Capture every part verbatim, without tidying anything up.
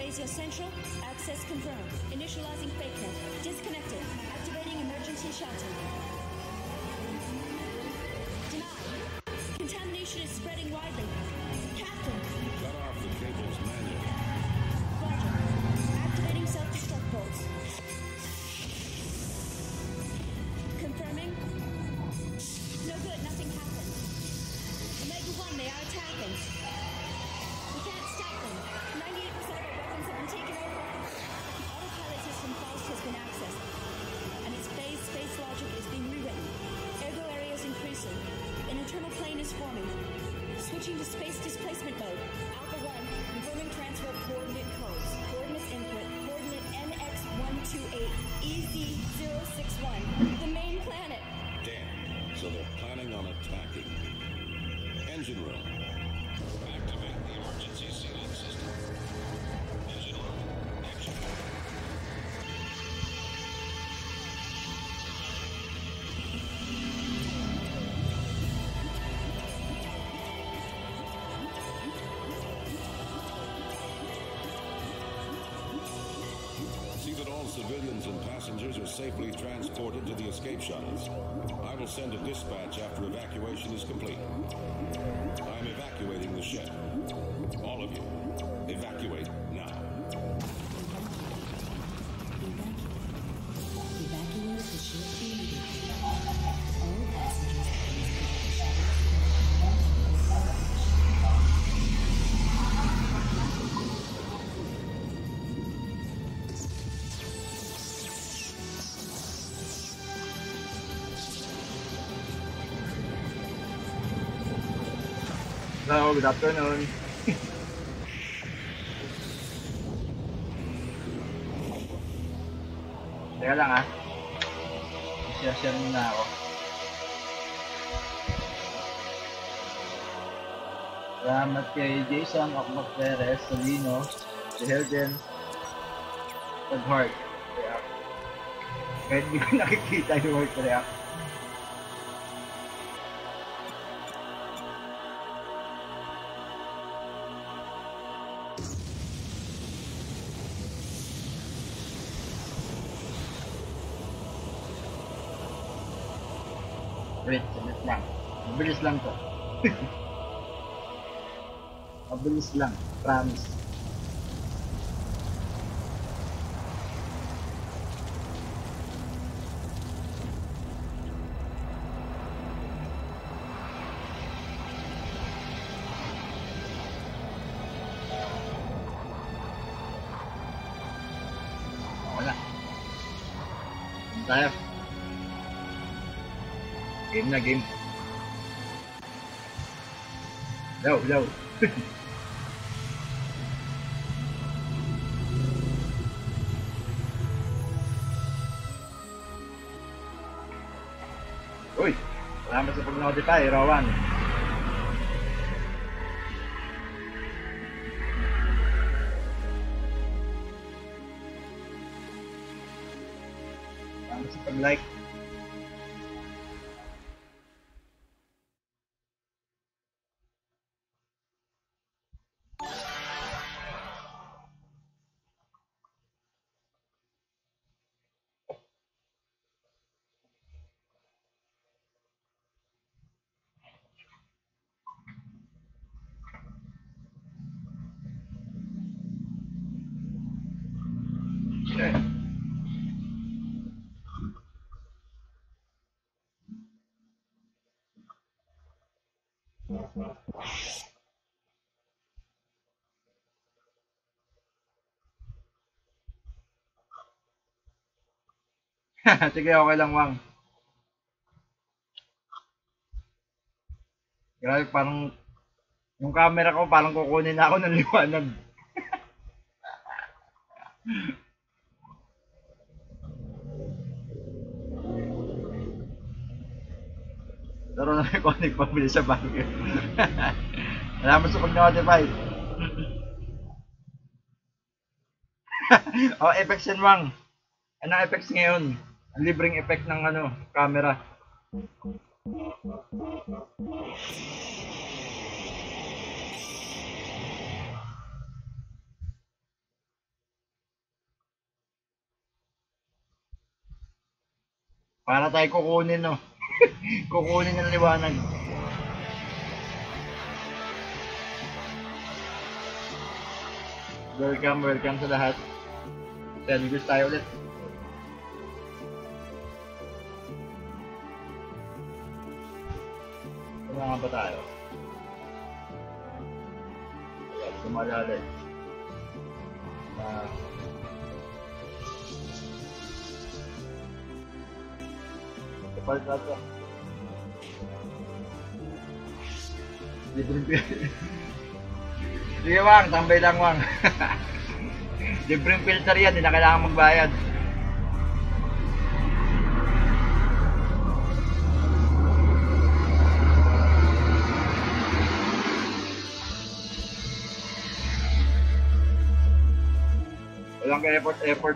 Asia Central, access confirmed. Initializing FakeNet. Disconnected. Activating emergency shelter. Denied. Contamination is spreading widely. Captain. Cut off the cables manually. Roger. Activating self-destruct bolts. Confirming. No good, nothing happened. Omega one, they are attacking. We can't stop them. ninety-eight percent of our weapons have been taken over. The autopilot system Faust has been accessed. And its phase space logic is being rewritten. Ergo area is increasing. An internal plane is forming. Switching to space displacement mode. Alpha one, confirming transfer of coordinate codes. Coordinate input, coordinate N X one two eight E Z zero six one. The main planet. Damn. So they're planning on attacking. Engine room. Activate the emergency sealing system. Engine room. Action. See that all civilians and passengers are safely transported to the escape shuttles. I will send a dispatch after evacuation is complete. I am evacuating the ship. All of you, evacuate now. Evacuate the ship immediately. All passengers Hello, good afternoon. Teka lang ah. Share-share muna ako. Salamat kay Jason Akmak Perez, Salino, si Helden, Tag-Heart. Kahit hindi ko nakikita yung heart react. Wait, sabit lang. Mabilis lang to. Mabilis lang. Promise. Wala. Tayo. Game na game. Daw, daw. Uy, salamat sa pag-notify, Rowan. Salamat sa pag-like. Sige, okay lang, Wang. Grabe, parang yung camera ko parang kukunin na ako ng liwanag. Laro na may connect pabili sa bagay. Salamat sa pag-notify. Oh, effects yan, Wang. Anong effects ngayon? Ang libreng effect ng ano, camera. Para tayo kukunin, no? Kukunin ng liwanag. Welcome, welcome sa lahat. Selgus tayo ulit. Ano nga ba tayo? Ayan, sumalalay. Ah... Kapal ka ito. Libreng filter. Sige Wang, tambay lang Wang. Libreng filter yan, hindi na kailangan magbayad. Walang ka-effort, effort.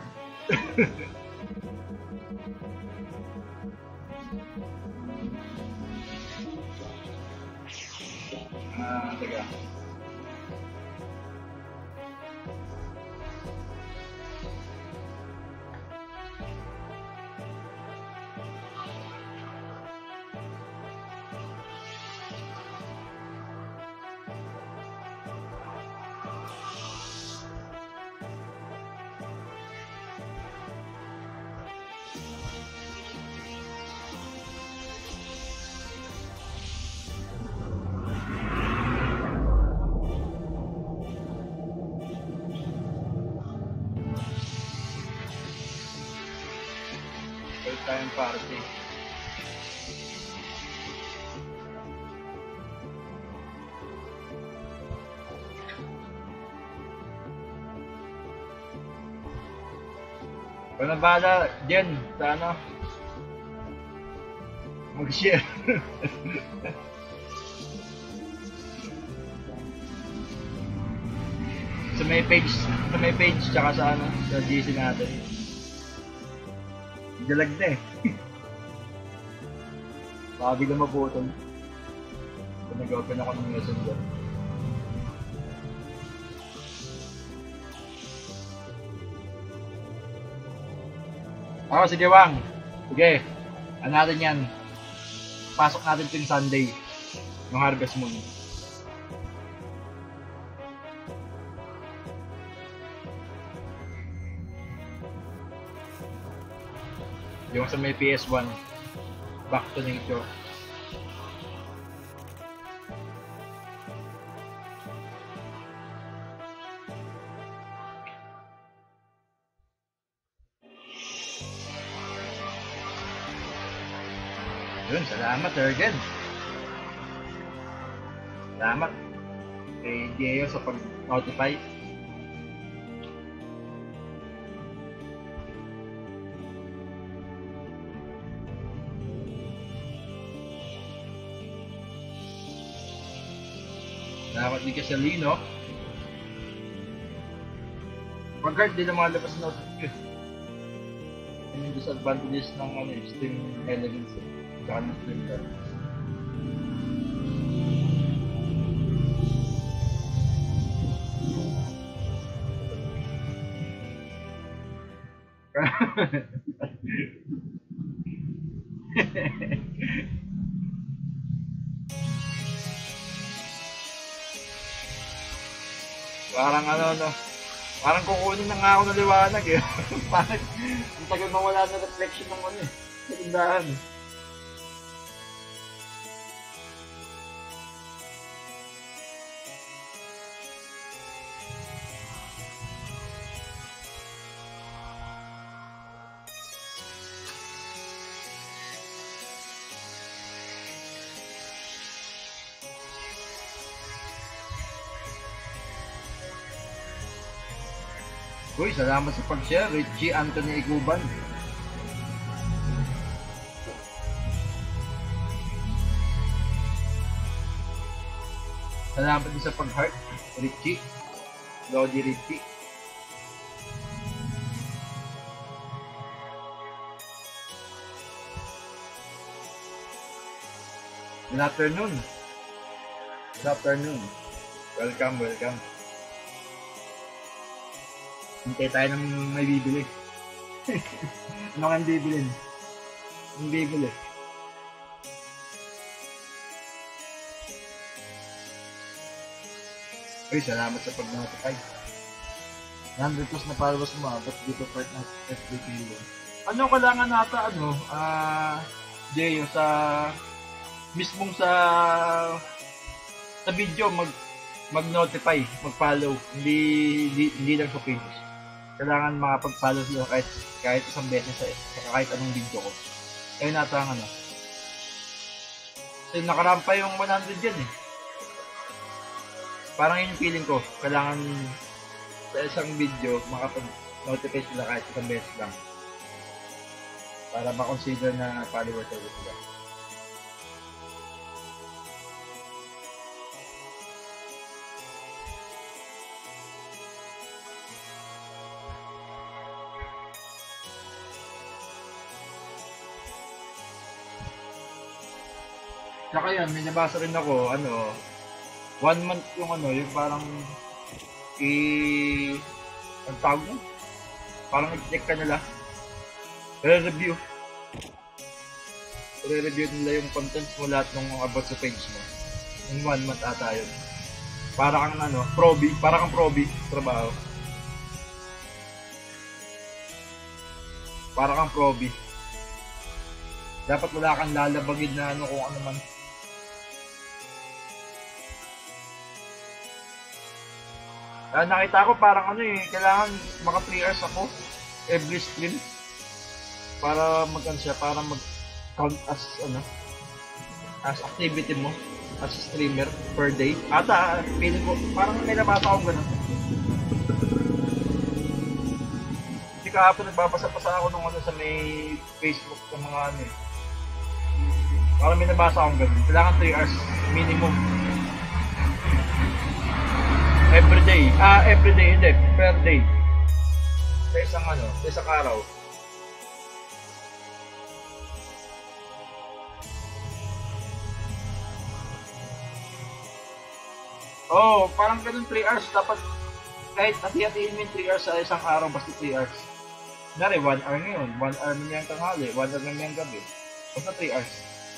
Ah, teka. First time party. Kung na bahala dyan sa ano, mag-share. Sa may page, sa may page tsaka sa ano, sa G C natin. Dalag na eh. Baka bigla maputol. Kung nag-open ako ng messenger. Ako, sige Wang. Sige. Ano natin yan? Pasok natin ito yung Sunday. Yung Harvest Moon. Yung sa may P S one, Back to Nature. Yun, salamat Ergen. Salamat kay Diego sa pag-notify. Salamat din kay Salino. Pag-guard din ang mga labas na notification. Yan yung disadvantages ng ano, Steam Elements. Tsaka ng Steam Card. Parang ano no, parang kukunin na nga ako ng liwanag eh. Parang ang tagal mawala na reflection ng ano eh, sa tindahan. Uy, salamat sa pag-share, Richie Anthony Iguban. Salamat din sa pag-heart, Richie. Lodi Richie. Good afternoon. Good afternoon. Welcome, welcome. Hintay tayo ng may bibili. Ano kang bibilin? Yung bibili. Uy, salamat sa pag-notify. one hundred plus na followers mo, ba't dito part ng F B K yun? Ano kailangan nata, ano, ah, uh, Jeyo, sa, mismong sa, sa video, mag, mag-notify, mag-follow, hindi, hindi, hindi lang sa pages. Kailangan makapag-follow sila kahit, kahit isang beses sa, kahit anong video ko. Kaya nata ang ano. Kasi nakarampa yung one hundred yan eh. Parang yun yung feeling ko, kailangan sa isang video makapag-notify sila kahit isang beses lang para ma-consider na followers ulit sila. Saka yan, may nabasa rin ako, ano, one month yung ano, yung parang i... ang tawag mo? Parang i-check ka nila. Re-review. Re-review nila yung contents mo, lahat ng about sa page mo. In one month ata yun. Para kang ano, proby, para kang proby, trabaho. Para kang proby. Dapat wala kang lalabagid na ano kung ano man. Uh, nakita ko parang ano eh, kailangan maka three hours ako every stream para mag-ano siya, para mag-count as ano, as activity mo as streamer per day. Ata, feeling ko, parang may nabasa akong gano'n. Kasi kahapon nagbabasa-basa ako nung ano sa may Facebook ng mga ano eh. Parang may nabasa akong gano'n. Kailangan three hours minimum. Everyday, ah, everyday, hindi, per day. Sa isang ano, sa isang araw. Oh, parang ganun three hours, dapat kahit hati-hatiin mo yung three hours sa isang araw, basta three hours. Nari, one hour ngayon, one hour na niyang tanghali, one hour na niyang gabi. Basta three hours.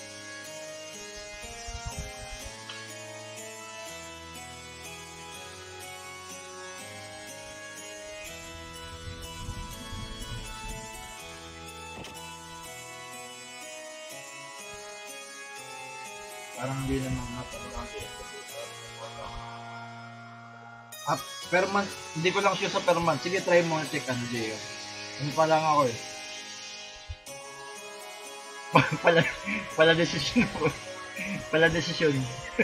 Parang hindi naman napalalang ah, per month, hindi ko lang siya sa per month. Sige, try mo check ano, Jeyo. Ano pa lang ako eh. pala, pala desisyon ako. Pala desisyon.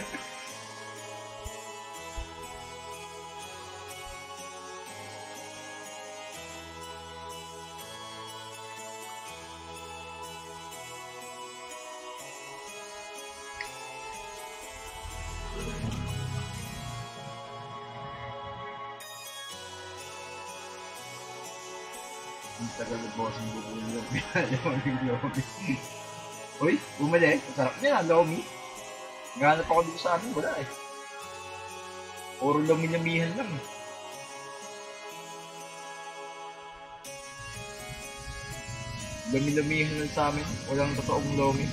Ang tagal na boss ang buko yung lobby. Yung lobby. Uy, bumili. Masarap niya, lomi. Ganap ako dito sa amin, wala eh. Puro lomi-lomihan lang. Lomi-lomihan lang sa amin. Walang totoong lomi.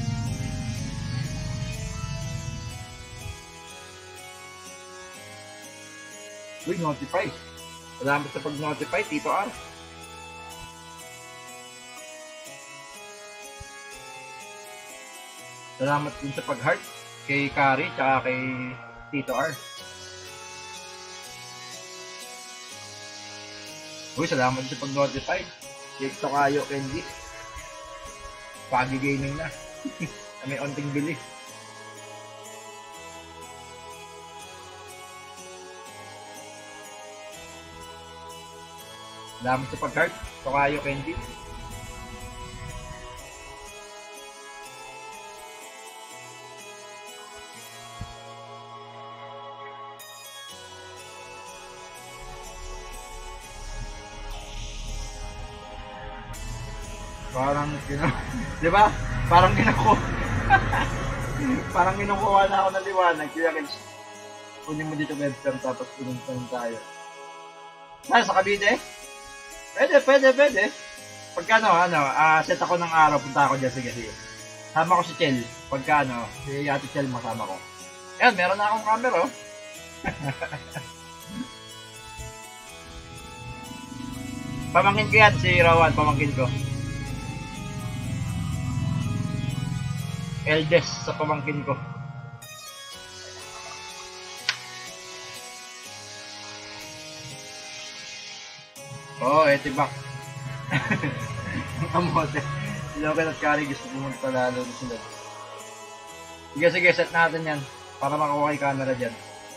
Uy, notify. Salamat sa pag-notify, Tito R. Salamat din sa pag-heart kay Kari tsaka kay Tito R. Uy, salamat sa pag-notify. Kay Tokayo Candy. Pagi-gaming na. May onting bili. Salamat sa pag-heart. Tokayo Candy. Parang, you know, di ba? Parang kinukuha. Parang kinukuha na ako ng liwanag. Kaya kins, kunin mo dito webcam tapos pinuntan tayo. Ah, sa Cavite? Pwede, pwede, pwede. Pagka ano, ano, ah, set ako ng araw, punta ako dyan, sige, sige. Sama ko si Chel. Pagka ano, si Ate Chel, masama ko. Ayan, meron na akong camera, oh. Pamangkin ko yan, si Rawan, pamangkin ko. Eldest sa pamangkin ko. Oo, oh, etibak. Ang mote. Si Logan at Kari gusto pumunta lalo na sila. Sige, sige, set natin yan. Para makuha yung camera dyan.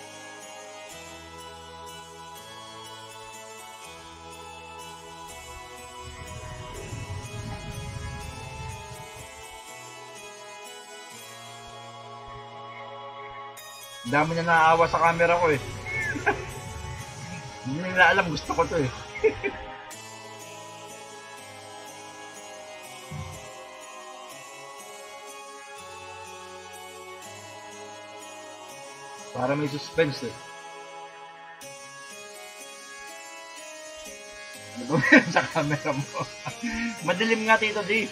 Dami na naawa sa camera ko eh. Hindi nila alam, gusto ko to eh. Para may suspense eh. Ano ba meron sa camera mo? Madilim nga, Tito D.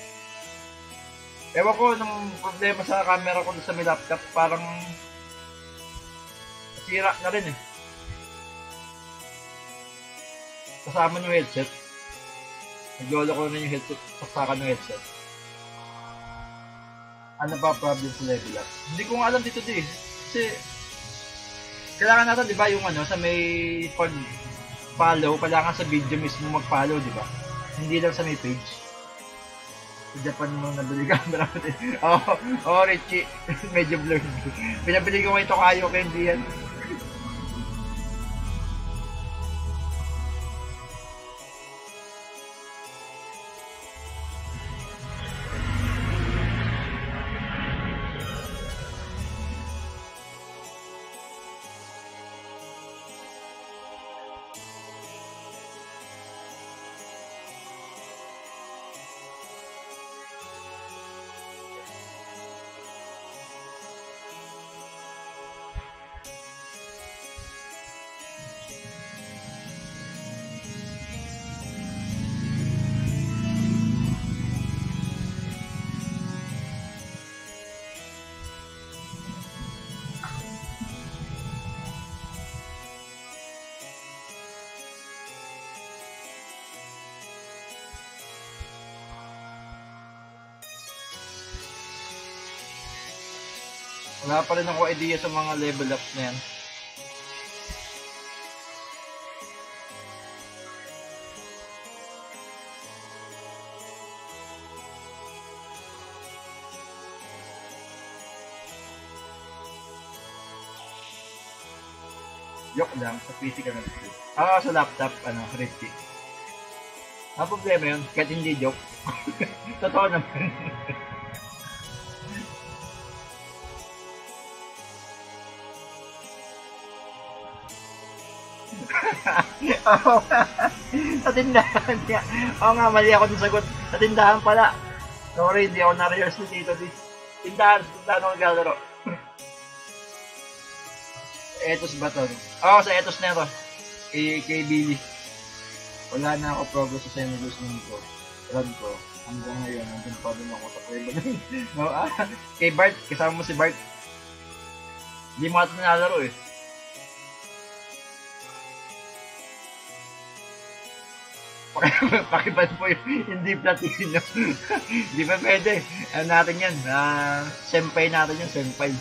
Ewan ko, nung problema sa camera ko sa may laptop, parang sira na rin eh. Kasama yung headset. Naglolo ko na yung headset, pasakan ng headset. Ano ba problem sa level up? Hindi ko nga alam dito di. Kasi, kailangan natin, di ba, yung ano, sa may pag-follow, kailangan sa video mismo mag-follow, di ba? Hindi lang sa may page. Sa Japan mo nabili camera natin. Oo, oh, oh, Richie. Medyo blurred. Pinabili ko ngayon ito kayo kay hindi yan. Wala pa rin ako idea sa mga level up na yan. Joke lang, sa P C ka na. Ah, sa laptop, ano, Richie. Ang problema yun, kahit hindi joke. Totoo naman. Oo nga. Sa tindahan niya. Oo nga, mali ako ng sagot. Sa tindahan pala. Sorry, hindi ako na-rehearse ni Tito D. Tindahan, tindahan ako naglalaro. Etos ba to? Oo, sa Etos na ito. Kay, kay Billy. Wala na ako progress sa Senegos nito. Run ko. Hanggang ngayon, nandun pa din ako sa pwede. No, ah, kay Bart, kasama mo si Bart. Hindi mo ito nilalaro eh. Pakipan po yung hindi platino. Hindi pa pwede. Ano natin yan? Uh, senpai natin yan, senpai.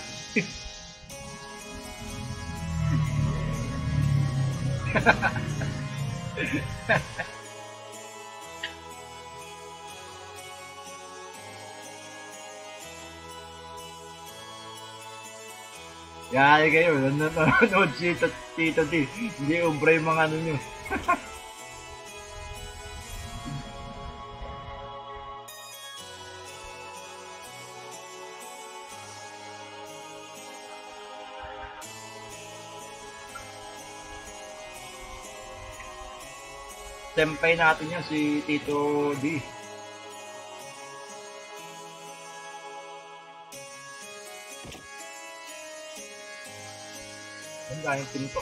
Yari kayo, nanonood si Tito D. Hindi umbra yung mga ano nyo. Senpai natin yan, si Tito D. Ang daming pinto.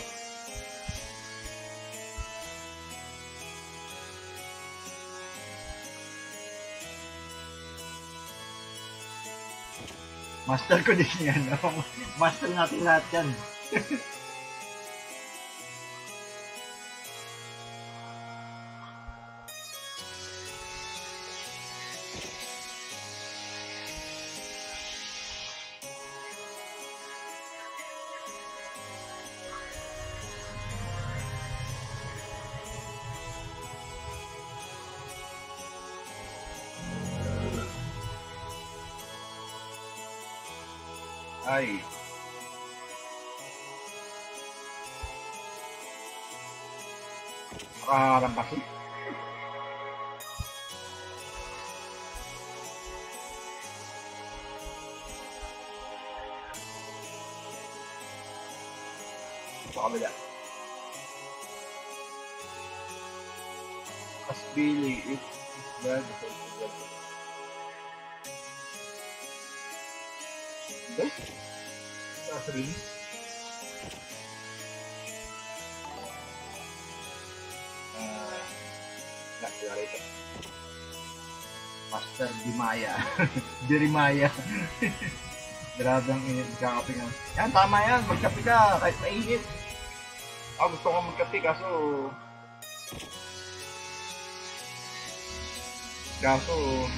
Master ko din yan. Master natin lahat yan. Ay. Nakarampas eh. Sa kabila. As Billy, it is bad. Okay? That's really. Uh, Nakilala ito. Master Dimaya. Dirimaya. Grabe ang init. Kakape nga. Yan, tama yan. Magkape ka. Kahit mainit. Ako gusto ko magkape kaso... Kaso...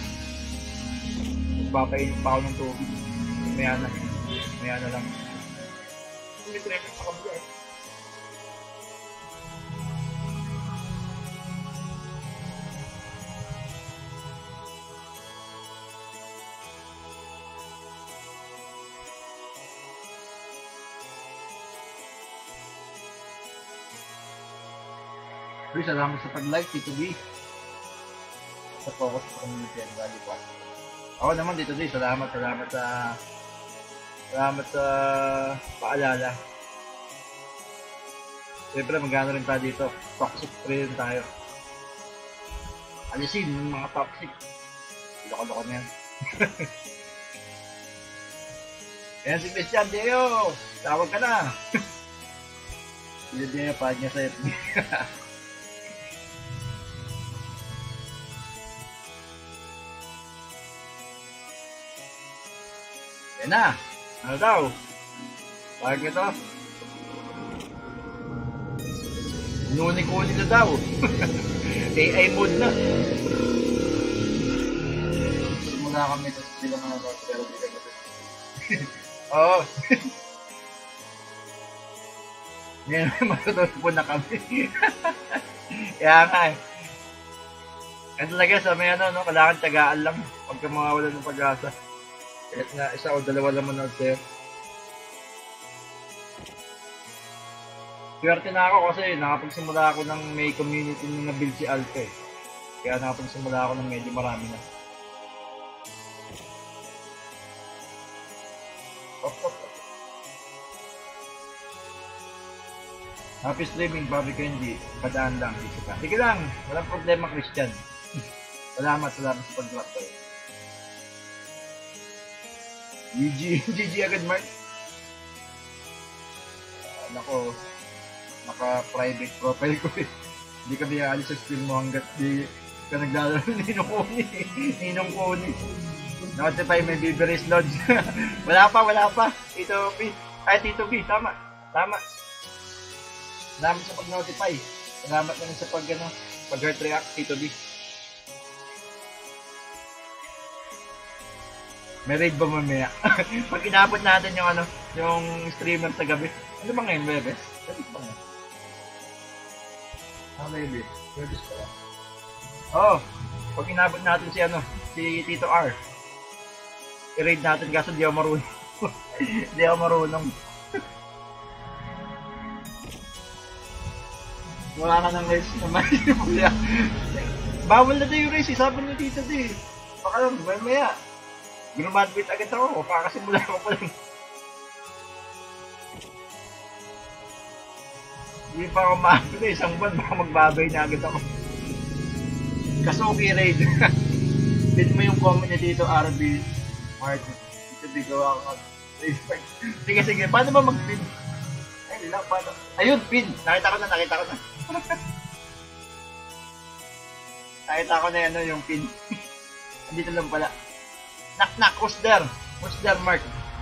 Papainin pa ako ng tubig. Maya na. Maya na lang. May traffic pa kami eh. Uy, salamat sa pag-like, Tito B. Sa focus sa community and value po. Ako naman dito din, salamat, salamat sa salamat sa paalala. Siyempre magkano rin tayo dito, toxic free rin tayo. Alisin yung mga toxic. Loko-loko na yan. Ayan si Christian Deo, tawag ka na. Hindi Deo, pahad niya sa F B. Yan na! Ano daw? Parang ito. Nuni-kuni na daw. A I mode na. Muna kami tapos bilang mga bata pero bilang ito. Oo. Ngayon matutulpo na kami. Kaya nga eh. Kaya talaga sa may ano, no, kailangan tiyagaan lang pagka mawawala ng pag-asa. Kahit nga isa o dalawa lang manood sa'yo. Swerte na ako kasi nakapagsimula ako ng may community na nabuild si Alpha eh. Kaya nakapagsimula ako ng medyo marami na. Op, op, op. Happy streaming, Bobby Candy. Padaan lang, sige ka. Sige lang, walang problema, Christian. Salamat, salamat sa pag-drop tayo. G G, G G agad, Mark. Uh, nako, naka-private profile ko eh. Hindi ka biyaali sa stream mo hanggat di ka naglalaro ng Ninong Kuni. Ninong Kuni. Notify may B B Race Lodge. Wala pa, wala pa. Tito B. Ay, Tito B, tama. Tama. Salamat sa pag-notify. Salamat naman sa pag, ano, pag-heart react, Tito B. May raid ba mamaya? Pag inabot natin yung ano, yung streamer sa gabi. Ano ba ngayon, Webes? Webes ba ngayon? Ah, maybe. Webes pa lang. Oo. Oh, pag inabot natin si ano, si Tito R. I-raid natin kaso di ako marunong. Di ako marunong. Wala ka ng race naman. Bawal na tayo yung race, sabi ni Tito D. Baka lang, mamaya. Grumadbit agad ako, kakasimula ko pa lang. Hindi pa ako maabot eh, isang buwan baka magbabay na agad ako. Kasuki raid. Pin mo yung comment niya dito, R B Martin. Dito bigawa ako. Sige, sige, paano ba mag-pin? Ay, hindi lang, paano? Ayun, pin! Nakita ko na, nakita ko na. Nakita ko na yan, yung pin. Dito lang pala. Knock knock, who's there? What's that, Mark?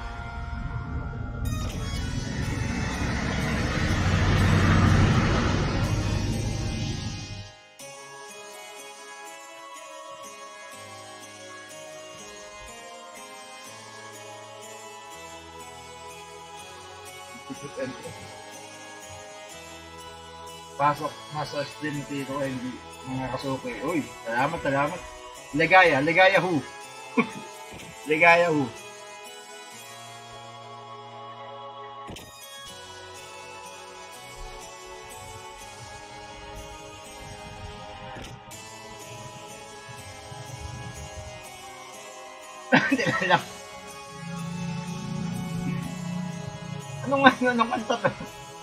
Pasok, nasa stream dito ay hindi mga kasuki. Uy, salamat, salamat. Ligaya, ligaya who? Ligaya who? Hindi lang. Anong ano, anong kanta to?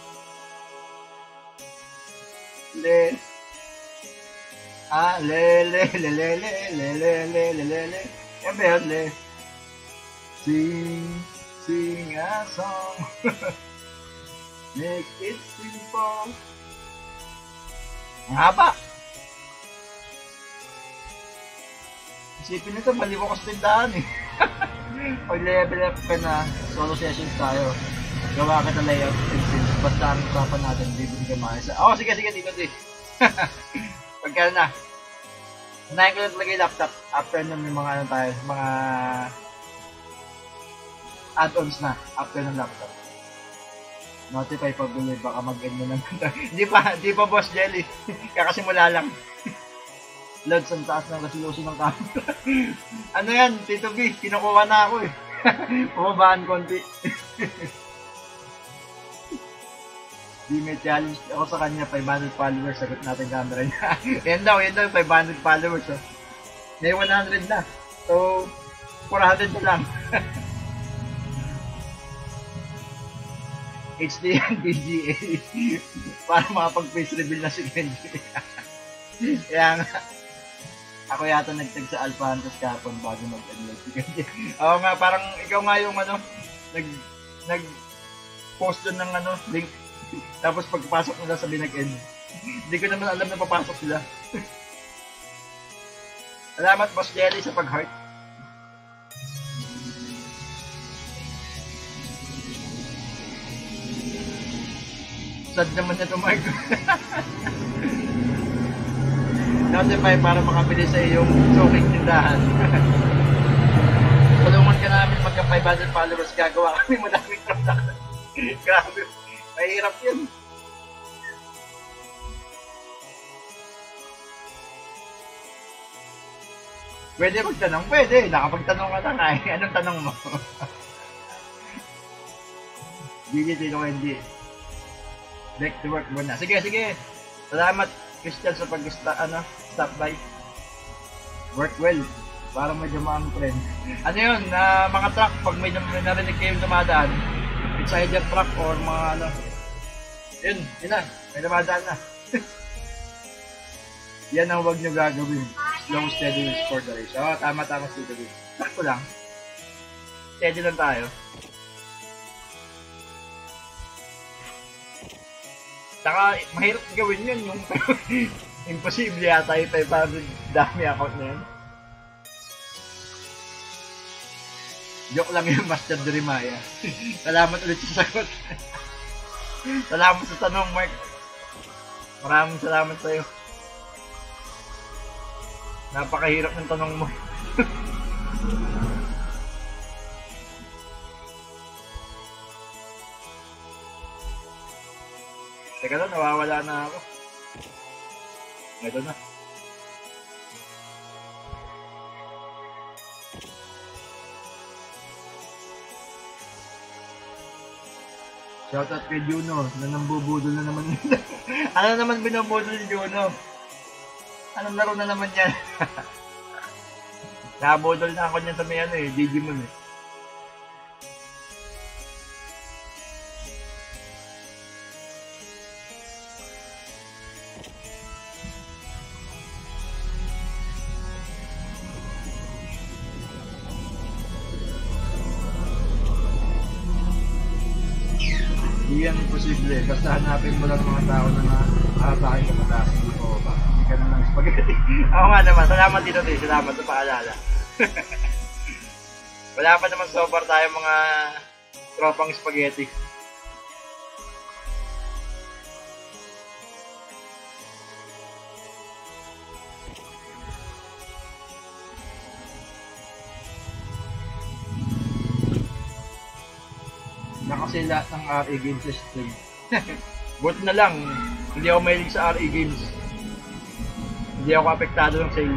Le Ah, le le le le le le le le le le le Yan ba yun, le? Sing, sing a song. Make it simple. Ang haba. Isipin nito, maliwa ko sa tindahan eh. Pag level up ka na, solo sessions tayo. Gawa ka na layout pencils. Basta ang usapan natin, bibili ka maayos. Oo, oh, sige, sige, dito, dito. Pagka na. Unahin ko na talaga yung laptop. After nun yung mga ano tayo, mga add-ons na. After ng laptop. Notify pag bili, baka mag-end mo naman. Hindi pa, hindi pa boss Jelly. Kakasimula lang. Loads ang taas ng resolution ng camera. Ano yan, Tito B, kinukuha na ako eh. Pumabaan konti. Di may challenge ako sa kanya, five hundred followers, sagot natin camera niya. Yan daw, yan daw, five hundred followers. Oh. May one hundred na. So, four hundred na lang. H D and B G A. Para makapag-face reveal na si Kenji. Kaya nga, ako yata nagtag sa Alpha Hunters kapon bago mag-unload si Kenji. Oo nga, parang ikaw nga yung ano, nag, nag-post dun ng ano, link. Tapos pagpasok nila sabi nag-end. Hindi ko naman alam na papasok sila. Salamat Boss Jelly sa pag-heart. Sad naman na ito, Mark. Notify para makabili sa iyong suking tindahan. Tulungan ka namin magka five hundred followers, gagawa kami madaming product. Grabe. Mahirap yun. Pwede magtanong? Pwede. Nakapagtanong ka na nga eh. Anong tanong mo? Hindi, dito ko hindi. Back to work muna. Sige, sige. Salamat, Christian, sa pag-stop ano, stop by. Work well. Para medyo maang friend. Ano yun? Uh, mga truck, pag may, may narinig kayong dumadaan, it's either truck or mga ano. Yun, yun na. May dumadaan na. Yan ang huwag nyo gagawin. Slow, steady wins for the race. Oo, oh, tama-tama dito din. Sakto lang. Steady lang tayo. Saka, mahirap gawin yun. Yung imposible yata yung five hundred dami account na yun. Joke lang yung Master Jeremiah. Salamat ulit sa sagot. Salamat sa tanong, Mark. Maraming salamat sa'yo. Napakahirap ng tanong mo. Teka lang, nawawala na ako. Ito na. Shoutout kay Juno, na nambubudol na naman yun. Ano naman binubudol ni Juno? Anong laro na naman yan? Nabudol na ako niyan sa may ano eh, Digimon eh. Hindi yan imposible. Basta hanapin mo lang mga tao na nakakakain ka mataas. Hindi ko ba? Hindi ka naman spaghetti. Ako nga naman. Salamat dito, Tay. Salamat sa paalala. Wala pa naman so far tayo mga tropang spaghetti. Na kasi lahat ng R A games is stream. But na lang, hindi ako mahilig sa R A games. Hindi ako apektado ng sale.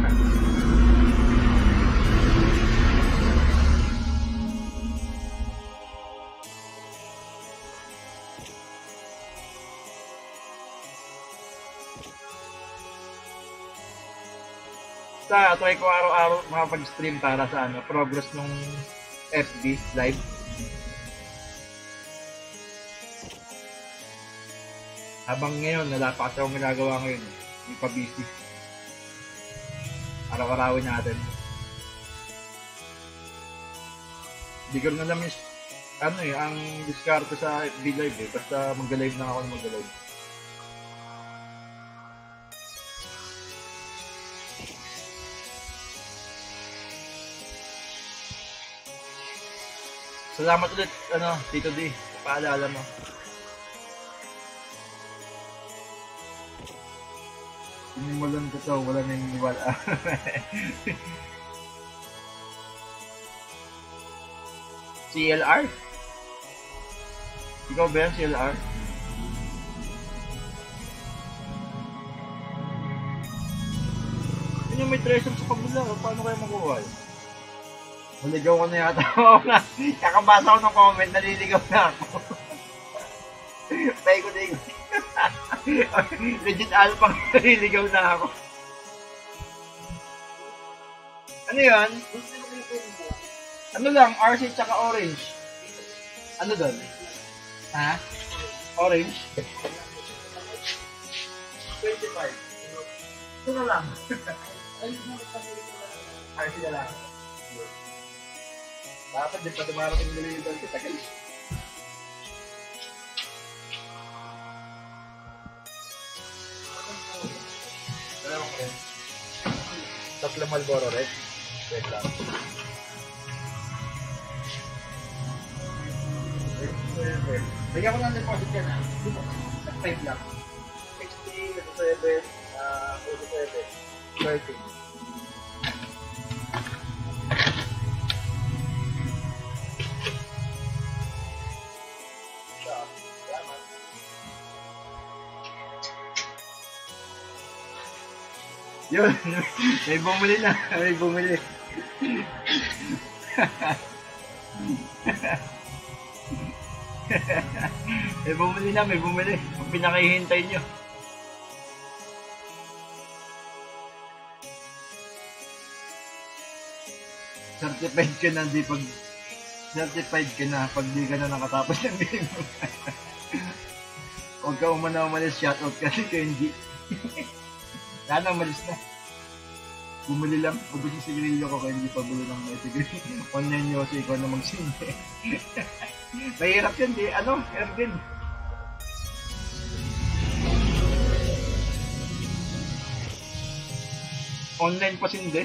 Sa try ko araw-araw makapag-stream para sa ano, progress ng F B live. Habang ngayon, wala pa kasi akong ginagawa ngayon. Hindi pa busy. Araw-arawin natin. Hindi ko na alam yung ano eh, ang diskarte sa F B live eh. Basta mag-live na ako na mag-live. Salamat ulit, ano, Tito D. Paalala mo. Sinimulan ko to, wala na yung wala. C L R? Ikaw ba yan, C L R? Yun yung may treasure sa kabila, paano kayo makuha yun? Naligaw ko na yata. Oo nga. Kakabasa ko ng comment, naliligaw na ako. Paikot-ikot. Legit alpha, naliligaw na ako. Ano yan? Ano lang, R C tsaka orange. Ano doon? Ha? Orange? twenty-five. Ito na lang. R C na lang. Dapat di pa dumarating yung nililitan ko. Tagal. Dalawang rin. Tatlo Malboro red. Wait lang. Bigyan ko ng deposit yan ha. At five lang. sixty, seven, forty-seven, thirty. Yun, may bumili na, may bumili. May bumili na, may bumili. Ang pinakihintay nyo. Certified ka na, di pag... Certified ka na, pag di ka na nakatapos ng game mo. Huwag ka umana umalis, shoutout kasi kay hindi. Sana umalis na. Bumili lang. Ubus yung sigarilyo ko kaya hindi pa bulo ng may sigarilyo. Online nyo kasi ikaw na magsindi. Mahirap yan, di. Ano? Ergen. Online pa sindi.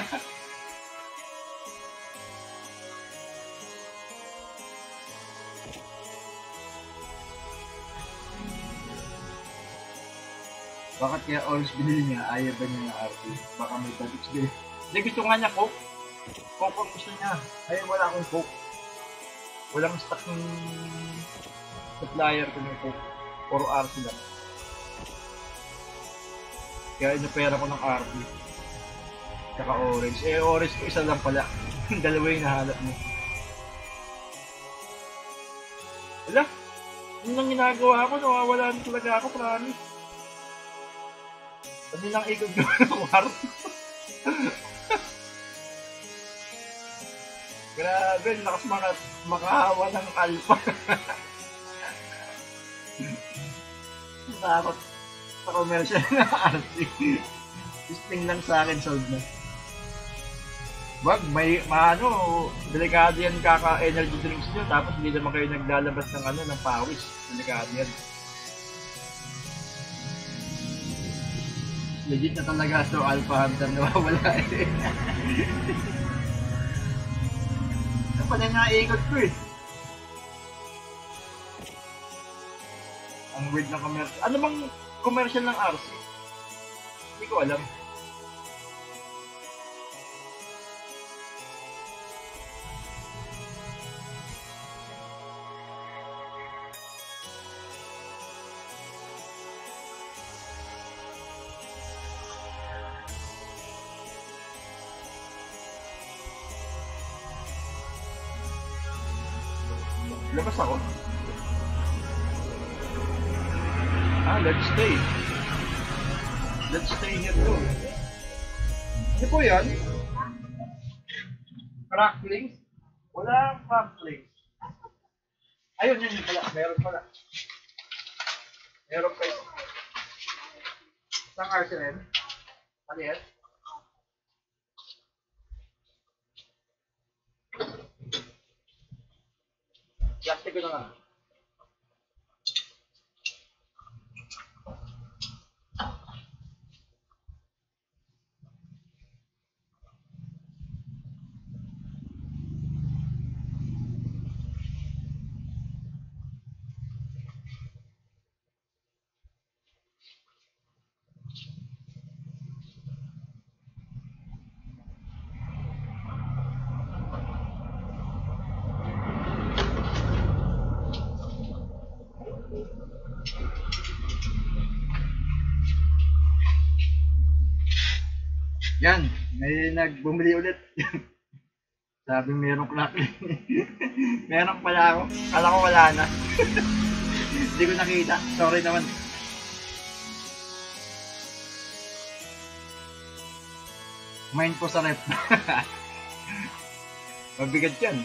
Bakit kaya orange binili niya? Ayaw ba niya ng R P? Baka may badits din. Hindi, gusto nga niya Coke. Coke ang gusto niya. Ayaw, wala akong Coke. Walang stock ng supplier ko ng Coke. Puro R P lang. Kaya inopera ko ng R P. Tsaka orange. Eh, orange ko isa lang pala. Dalawa yung nahalap mo. Wala. Yun lang ginagawa ko. Nawawala na talaga ako. Promise. Kasi lang ikot ko ng kwarto. Grabe, lakas maka, makahawa ng alpha. Takot sa commercial na R C. Listing lang sa akin, sold na. Wag, may, maano, delikado yan kaka-energy drinks nyo, tapos hindi naman kayo naglalabas ng ano, ng pawis. Delikado yan. Legit na talaga so Alpha Hunter nawawala eh. pala nga ikot ko eh. Ang weird ng commercial. Ano bang commercial ng R C? Hindi ko alam. Labas ako. Ah, let's stay. Let's stay here too. Ano po yan? Cracklings? Wala cracklings. Ayun, yun yun pala. Meron pala. Meron pa yun. Isang arsenal. Ano yan? Plastic ko na nga. Yan, may nagbumili ulit. Sabi merong crackling. Meron pala ako. Kala ko wala na. Hindi ko nakita. Sorry naman. Mine po sa rep. Mabigat yan.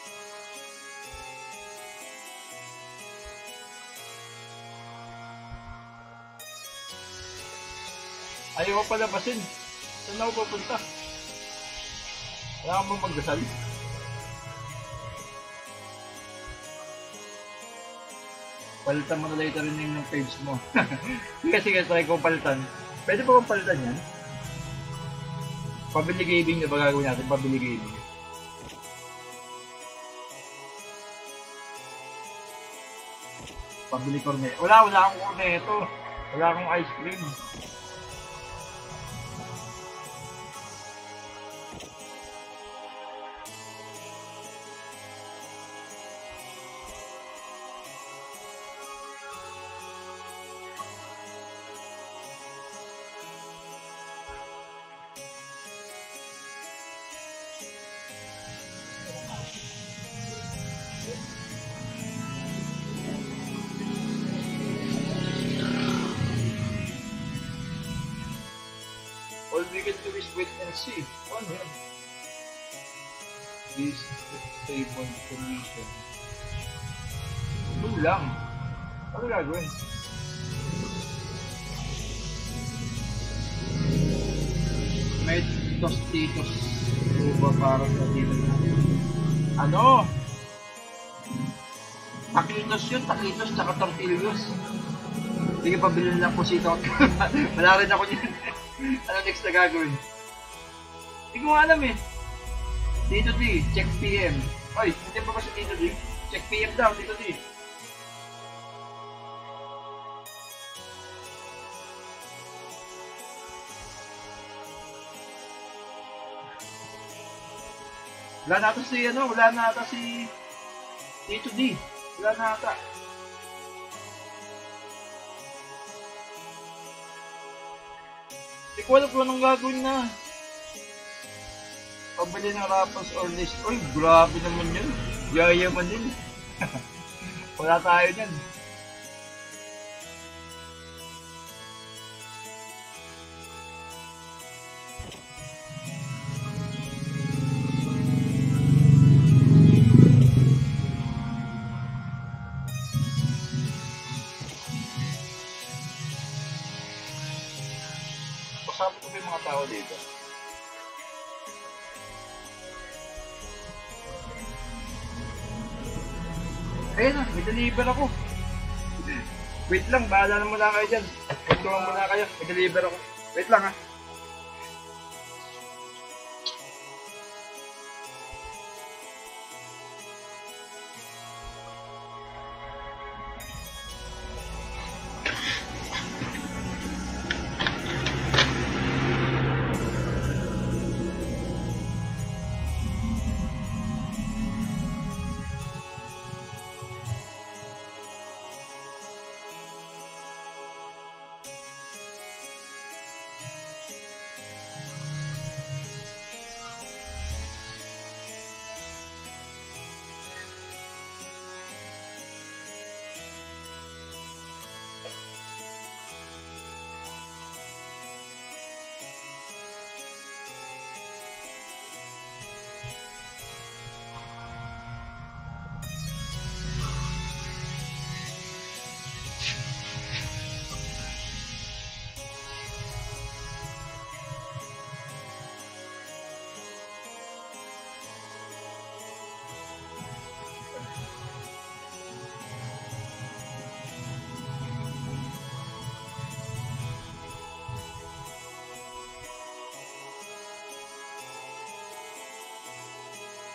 Ayaw ko palabasin. Saan ako pupunta? Wala ka bang magdasal? Palitan mo na later rin yung page mo. Sige, sige, try ko palitan. Pwede ba kong palitan yan? Pabili gaming na ba gagawin natin? Pabili gaming. Pabili cornet. Wala, wala akong corneto. Wala akong ice cream. All we can do is wait and see. Ano yan? This is the stable condition. Ito lang. Ano gagawin? May tostitos. Ito ba parang dito na? Ano? Taquitos yun. Taquitos tsaka tortillos. Sige, pabilin lang po sito. Wala rin ako yun. Ano next na gagawin? Hindi ko alam eh. Tito D, check P M. Ay, hindi pa ba si Tito D? Check P M daw, Tito D. Wala na ata si ano, wala na ata si Tito D. Wala na ata. Hindi ko alam kung anong gagawin na. Pabili ng rapas or list. Uy, grabe naman yun. Yayaman din. Wala tayo dyan. Kasama ko ba yung mga tao dito? Ayun na, may deliver ako. Wait lang, bahala na muna kayo dyan. Pagtuwang muna kayo, may deliver ako. Wait lang ha.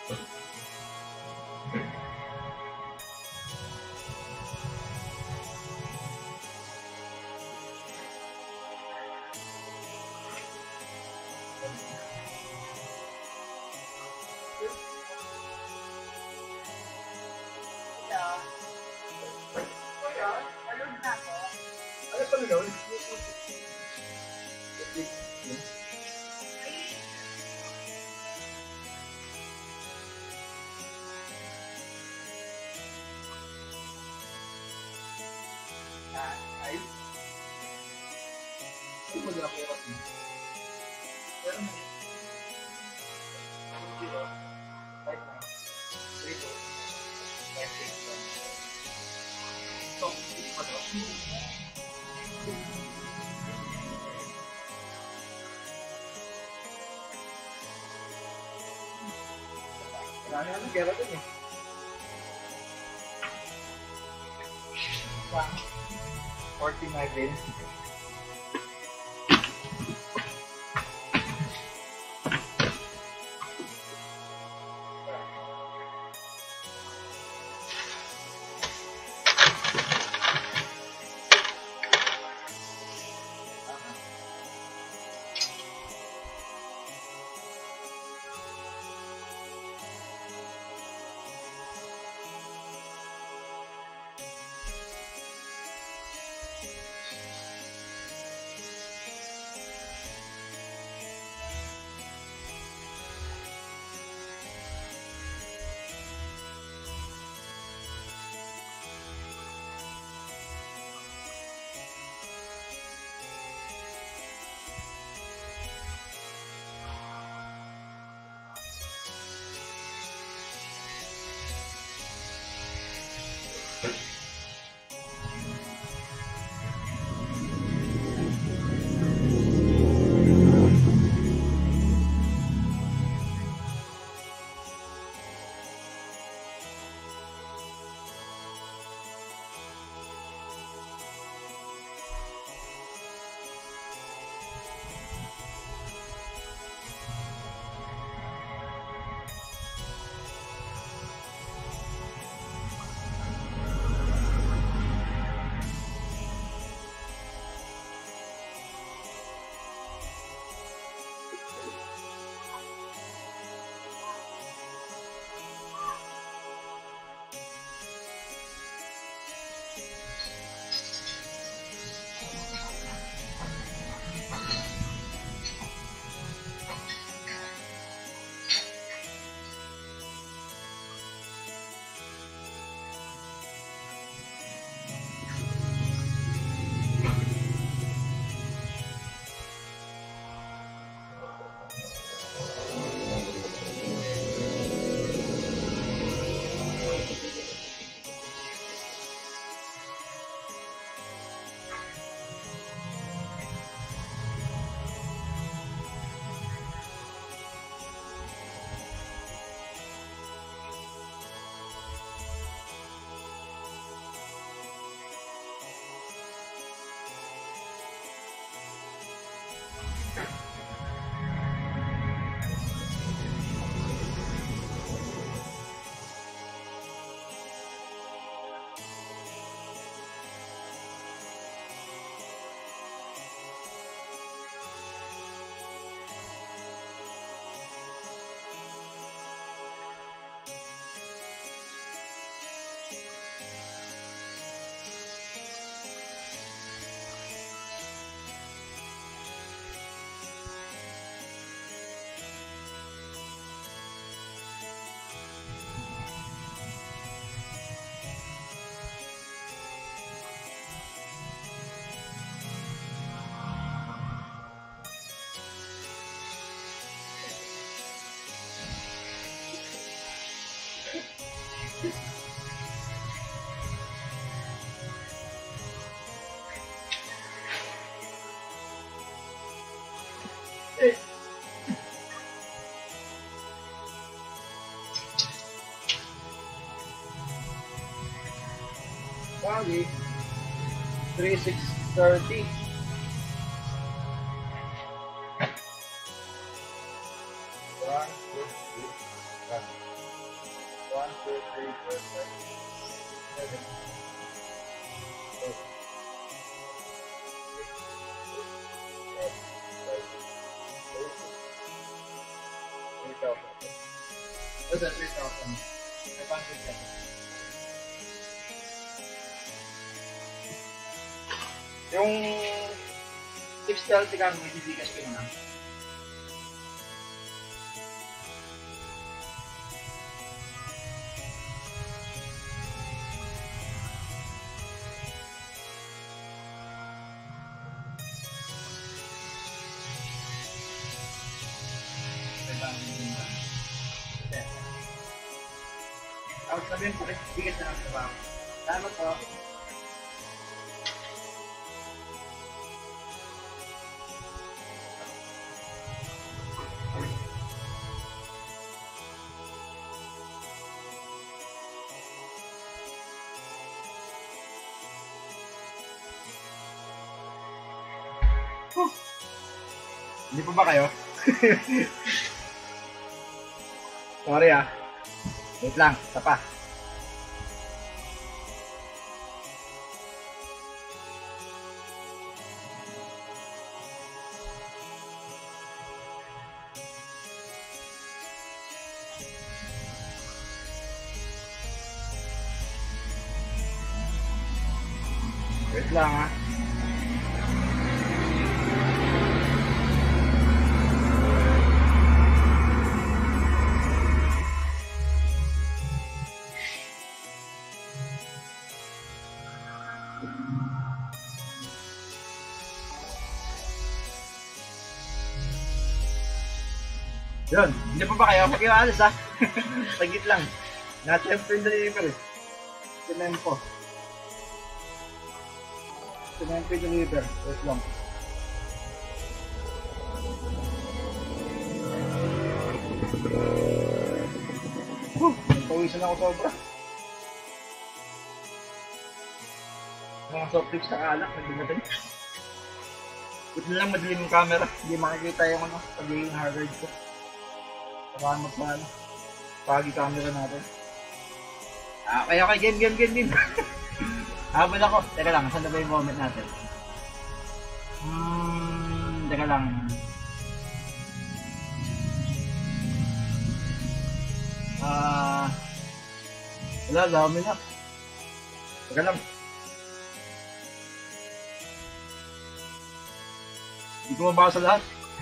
Ano pala yun? Ay. Ay, wala ko yun. Pero may. Zero. Five nine. Three two. Five six one. So, ito pa to. Marami ano, pera dun eh. forty-nine din. Bali, three six thirty. One, two, three, one. three, four, five, seven, eight, three thousand. What's that? three thousand. five hundred ten. Yung six thirty ka, may bibigas ko na. Tapos sabihin po, bigas na lang sa bako. Salamat po. Huh. Hindi po ba kayo? Sorry ah. Wait lang, isa pa. Wait lang ah. Yun, hindi pa ba kayo? Pag-iwalas ha? Sagit lang. Na-temper yung deliver eh. Tinempo. Tinempo yung deliver. Wait lang. Huh, nagpawisan ako sobra. Mga soft drinks na alak, nagbigatay. Buti na lang madilim yung camera. Hindi makikita yung ano, pagiging hazard ko. Saka magpano. Pagi camera natin. Ah, okay, okay, game, game, game, game. Habol ako. Teka lang, saan na ba yung moment natin? Hmm, teka lang. Ah, wala, dami na. Teka lang. Hindi ko mabasa lahat.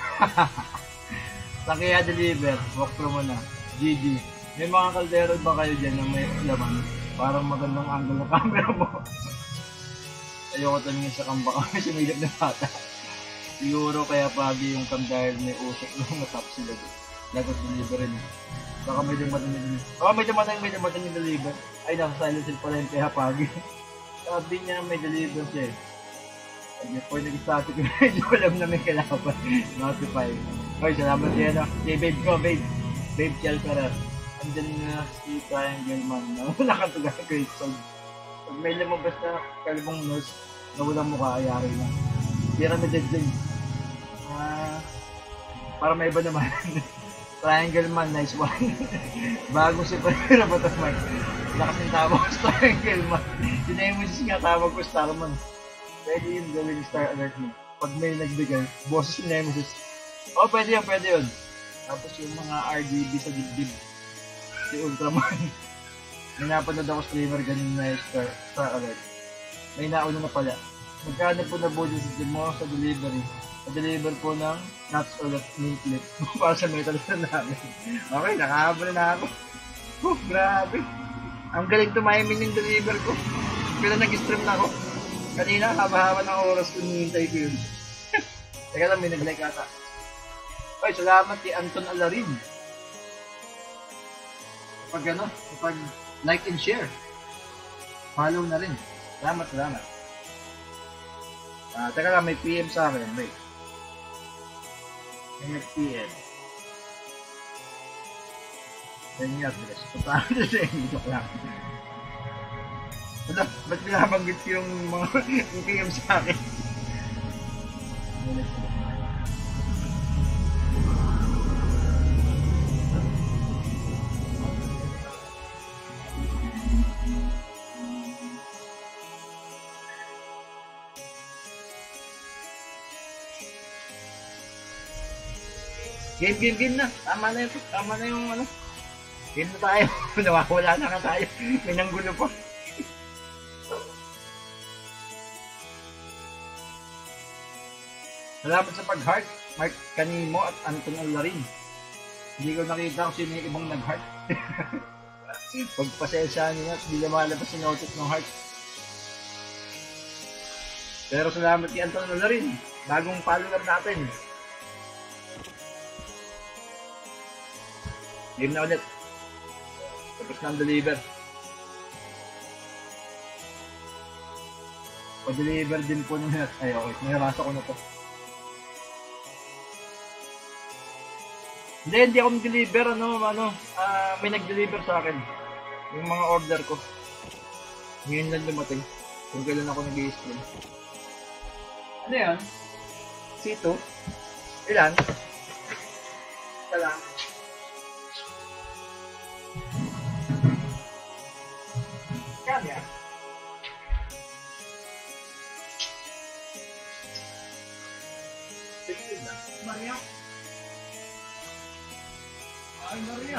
Sa kaya deliver, walkthrough mo na. G G. May mga kaldero ba kayo dyan na may laman? Parang magandang angle ng camera mo. Ayoko tanongin sa kamba kami sumilip na bata. Siguro kaya pagi yung cam dahil may usok nung matap sila doon. Lagot delivery niya. Baka may dumating yung deliver. Oh, may dumating, may dumating yung deliver. Ay, nasa silencer pala yung kaya pagi. Sabi niya may deliver siya eh. Ay, po yung nag-static ko medyo alam na may kalaban. Notify. Hoy, salamat siya na. Si babe ko, babe. Babe Chalcarar. Andyan na si Triangle Man na nakatugan ko yung song. Pag may lumabas na kalbong nose na walang mukha, ayari na. Tira na dead din. Ah, para may iba naman. Triangle Man, nice one. Bago si Pera Batasman. Lakas ng tawag ko sa Triangle Man. Sinemosis nga tawag ko Starman. Pwede yung gawin star alert mo. Pag may nagbigay, boses Nemesis. Oh, pwede yun, pwede yun. Tapos yung mga R G B sa dibdib. Si Ultraman. May napanood ako streamer ganun na star, star alert. May nauna na pala. Magkano po na budget mo sa delivery? Na-deliver po ng nuts or mint clip. Para sa metal na namin. Okay, nakahabol na ako. Oh, grabe. Ang galing tumayamin yung deliver ko. Pero nag-stream na ako. Kanina, haba-haba ng oras kung hinihintay ko yun. Teka lang, may nag-like ata. Ay, salamat kay Anton Alarin. Kapag ano, kapag like and share, follow na rin. Salamat, salamat. Ah, teka lang, may P M sa akin. Wait. May nag-P M. Yan yung address. Puntaan na sa inyo. Joke lang. Wala, ba't binabanggit ko yung mga P M sa akin? Game, game, game na. Tama na yun. Tama na yung ano. Game na tayo. Nawawala na ka tayo. May nanggulo pa. Salamat sa pag-heart, Mark Canimo at Anton Alarin. Hindi ko nakita kung sino yung ibang nag-heart. Pagpasensyahan nyo at hindi lumalabas yung notice ng heart. Pero salamat kay Anton Alarin. Bagong follower natin. Game na ulit. Tapos na ang deliver. Pa-deliver din po nyo. Ay okay, nahirasa ko na to. Hindi, hindi ako nag-deliver, ano, ano, uh, may nag-deliver sa akin. Yung mga order ko. Ngayon lang dumating. Kung kailan ako nag-i-stream. Ano yan? C two? Ilan? Ito lang. Kaya yan? sixteen na. Maria? Ay, Maria.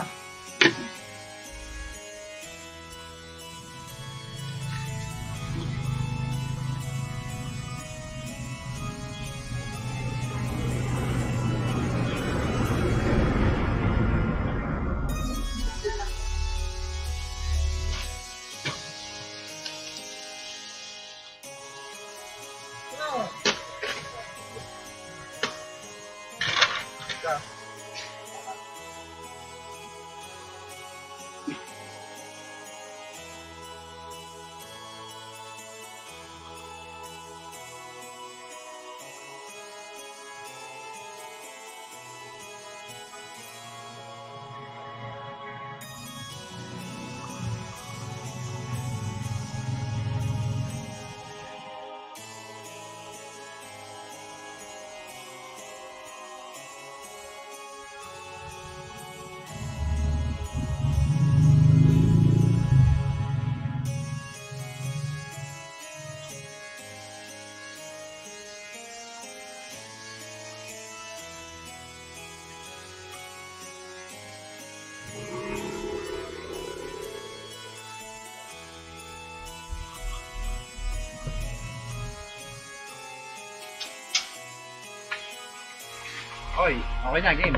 Oy, okay na, game.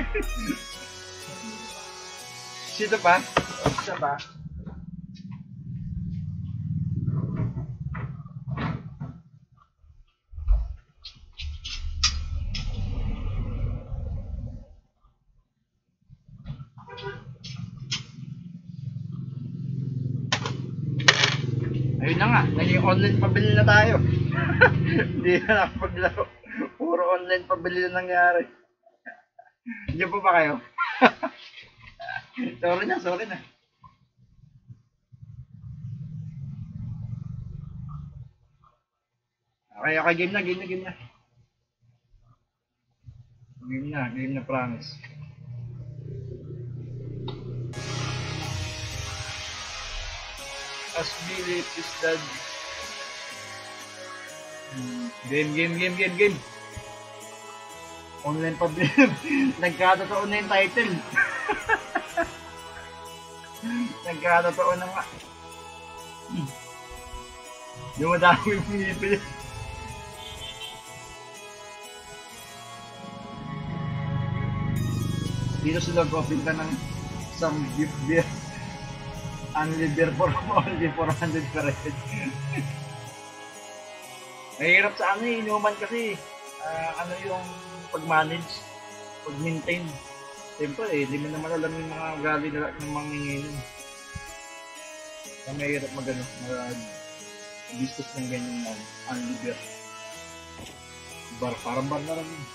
Sino pa? Sino pa? Ayun na nga, naging online pabili na tayo. Hindi na nakapaglaro. Puro online pabili na nangyari. Diyan po ba kayo? Sorry na, sorry na. Okay, okay, game na, game na, game na. Game na, game na, promise. As Billy is dead. Game, game, game, game, game. Online pabili. Nagkatotoo na yung title. Nagkatotoo na nga. Yung madami yung pumipili. Dito sila nag-open ka ng some gift beer. Only beer for only four hundred per head. Mahirap sa ano eh, inuman kasi. Uh, ano yung pag-manage, pag-maintain. Siyempre eh, hindi mo naman alam yung mga gali na ng mga nginginin. Kaya mahirap mag-ano, mag-business ng ganyan na only beer. Bar, parang bar na lang yun.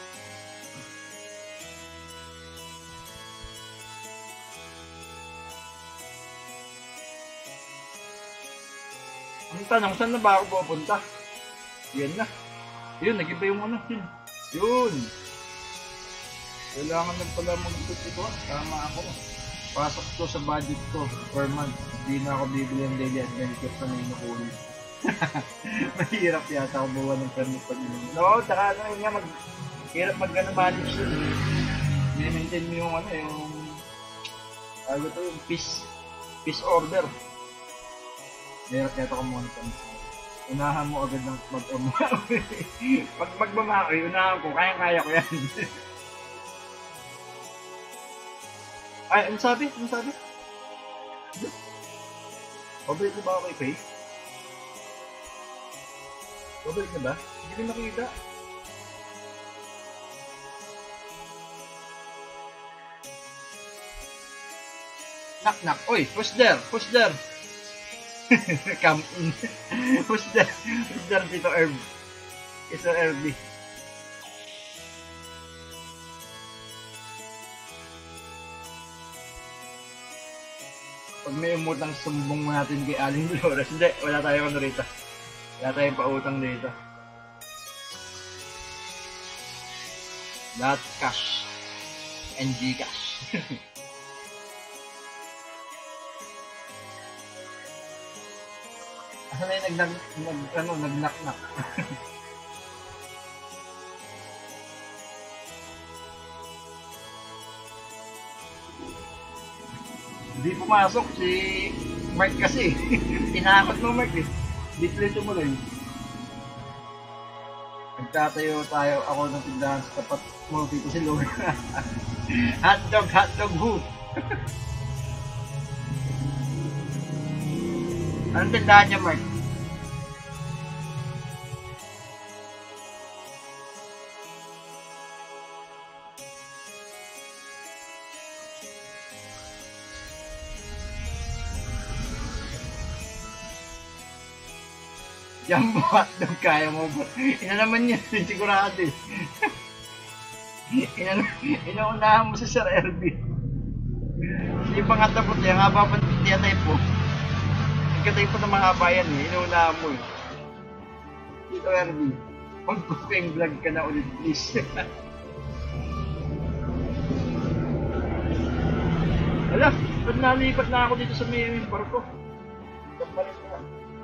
Ang tanong, saan na ba ako pupunta? Yan na. Yun, nag-iba yung ano. Yun. Yun. Kailangan na pala mag-put ito. Tama ako. Pasok to sa budget ko per month. Hindi na ako bibili ng daily adventures na may nakuli. Mahirap yata kumuha ng permit pag yun. No, tsaka ano yun nga, mag hirap mag-manage yun. I-maintain mo yung ano, yung ano to, yung peace peace order. Meron kaya ito ko muna ito. Unahan mo agad ng mag-umawi. Pag magmamawi, unahan ko, kayang-kaya ko yan. Ay, ano sabi? Ano sabi? Pabalik na ba ako kay Faye? Pabalik na ba? Hindi ko nakita. Knock knock. Oy, who's there? Who's there? Come in. Who's there? Who's there, Tito Herb? Tito Herb. Pag may umutang sumbong natin kay Aling Dolores, hindi, wala tayong ano rito. Wala tayong pautang dito. Lahat cash. and Gcash. Asa na yung nag, nag, nag, ano, nag-knock-knock? Hindi pumasok si Mark kasi. Tinakot mo, Mark eh. Di play tumuloy. Nagtatayo tayo ako ng tindahan sa tapat mo dito si Lord. Hotdog, hotdog who? Anong tindahan niya, Mark? Jumbo hotdog, kaya mo ba? Ina naman yun, sigurado eh. Ina, inaunahan mo si Sir Erby. Hindi pa nga tapos yan, nga ba pa tiyatay po? Nagkatay po ng mga bayan eh, inaunahan mo eh. Dito Erby, mag-cooking vlog ka na ulit please. Hala, ba't nalipat na ako dito sa may barko? Kapalit na.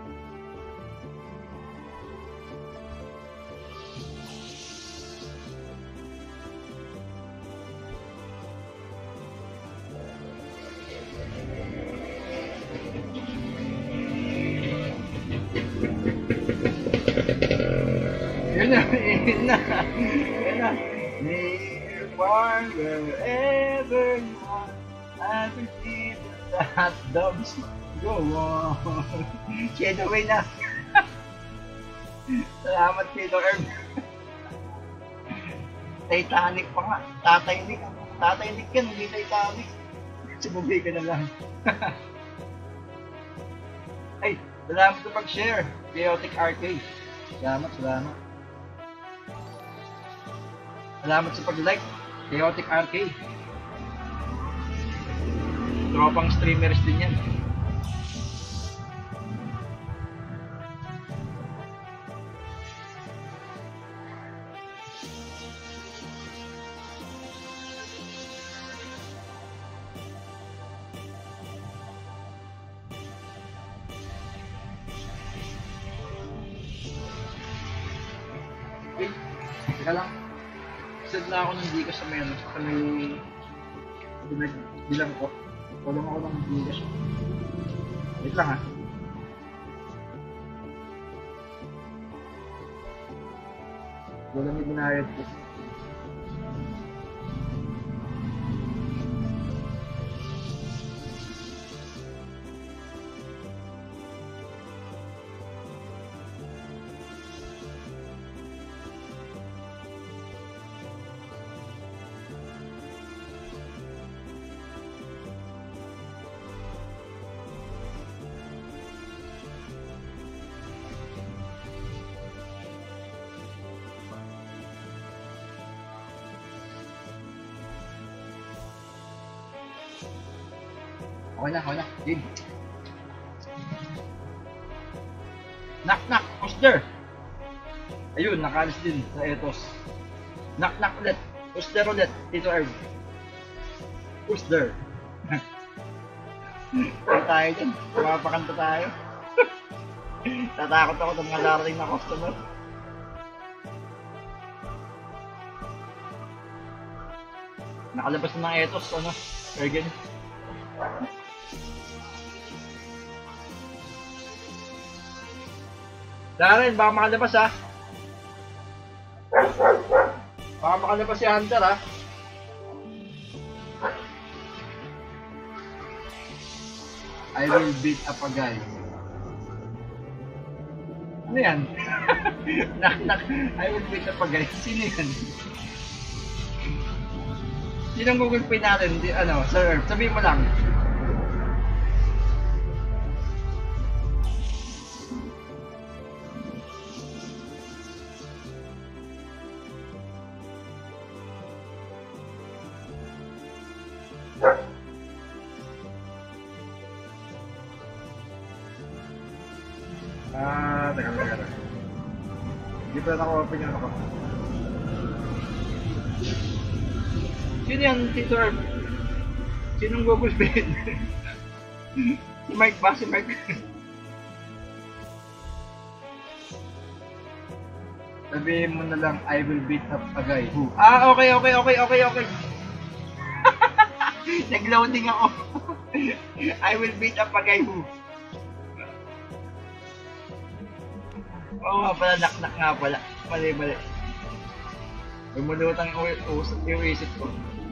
Yun na, yun na, yun na. Near one, wherever you are, I will see the hot dogs go on. Shade away na. Salamat, Tito Herb. Titanic pa nga. Tatay Nick. Tatay Nick yan, hindi Titanic. Sumubay ka na lang. Ay, salamat sa pag-share. Chaotic Arcade. Salamat, salamat. Salamat sa pag-like. Chaotic Arcade. Tropang streamers din yan. Wait, teka lang. Set na ako ng Gcash sa may ano, sa may bilang ko. Tulong ako ng Gcash. Wait lang ha. Wala may binayad ko. Okay na, okay na. Din. Knock, knock. Who's there? Ayun, nakalis din sa Ethos. Knock, knock ulit. Who's there ulit? Tito Herb. Who's there? Kaya tayo dyan. Mapapakanta tayo. Tatakot ako ng mga darating na customer. Nakalabas na ng Ethos, ano? Ergen. Darren, baka makalabas ha. Baka makalabas si Hunter ha. I will beat up a guy. Ano yan? Nak, nak, I will beat up a guy. Sino yan? Sinong Google Pay natin? Di, ano, Sir Herb, sabihin mo lang. Ah, teka, teka, teka. Hindi pa naka-open yung ako. Sino yan, Tito Herb? Sinong Google Pay? Si Mike ba? Si Mike? Sabihin mo na lang, I will beat up a guy. Who? Ah, okay, okay, okay, okay, okay. Nag-loading ako. I will beat up a guy who? Oo nga pala, nak-nak nga pala. Mali, mali. Lumulutang yung isip ko.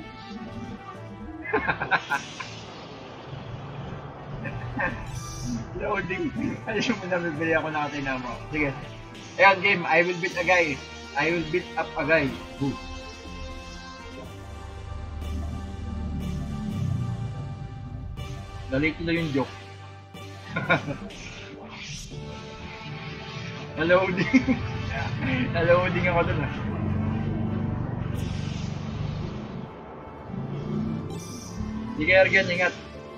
Loading. Alam mo na, bibili ako ng katinama. Sige. Ayan, game. I will beat a guy. I will beat up a guy. Who? Nalate na yung joke. Naloading. Naloading ako dun ah. Sige Ergen, ingat.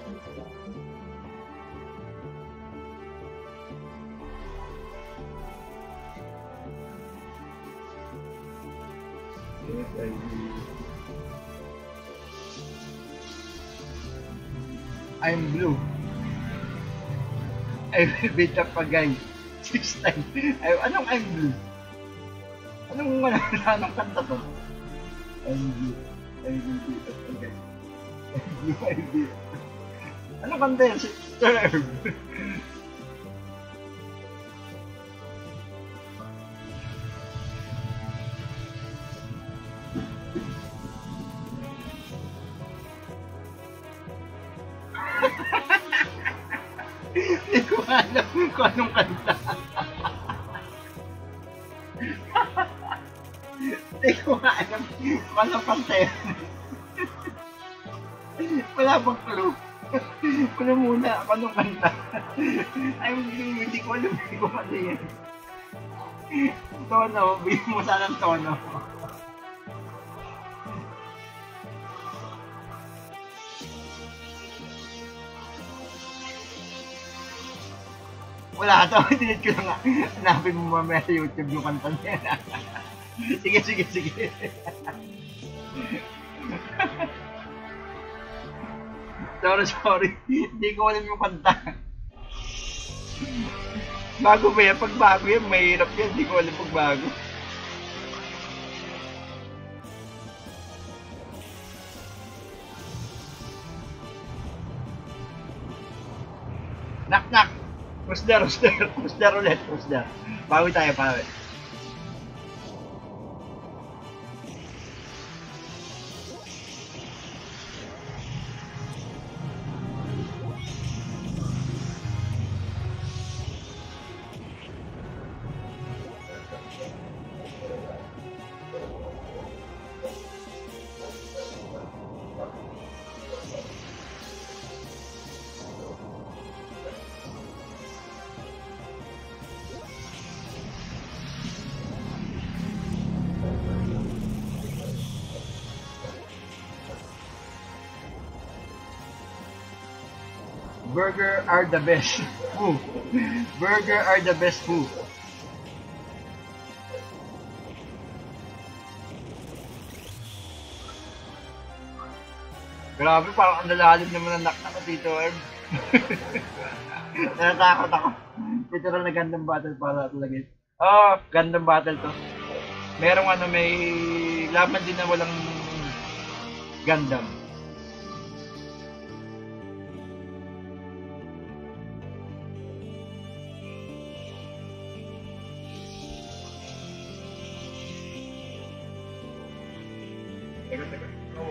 I'm blue. I will beat up a guy. Six times. Ay, anong I'm blue? Anong ano, anong kanta to? I'm blue. I will beat up a guy. I'm blue, I will beat up. Anong kanta yan? Sir Herb. Hindi ko alam kung anong kanta. Hindi ko alam kung anong kanta yan. Wala bang clue? Wala muna kung anong kanta. Ay, hindi ko alam kung ano yan. Tono, bigyan mo sana ng tono. Wala ito, tinit ko na nga. Hanapin mo mamaya sa YouTube yung kanta niya. Sige, sige, sige. Sorry, sorry. Hindi ko alam yung kanta. Bago ba yan? Pag bago yan, mahirap yan. Hindi ko alam pag bago. Knock, knock. Who's there? Who's there? Who's there ulit? Who's there? Bawi tayo, bawi. Burger are the best. Who? Burger are the best who? Grabe, parang ang lalalim naman ang naknak ko dito, Herb. Natatakot ako. Literal na gandang battle para talaga. Oh, gandang battle to. Merong ano, may laban din na walang Gundam. Teka, teka. Oo.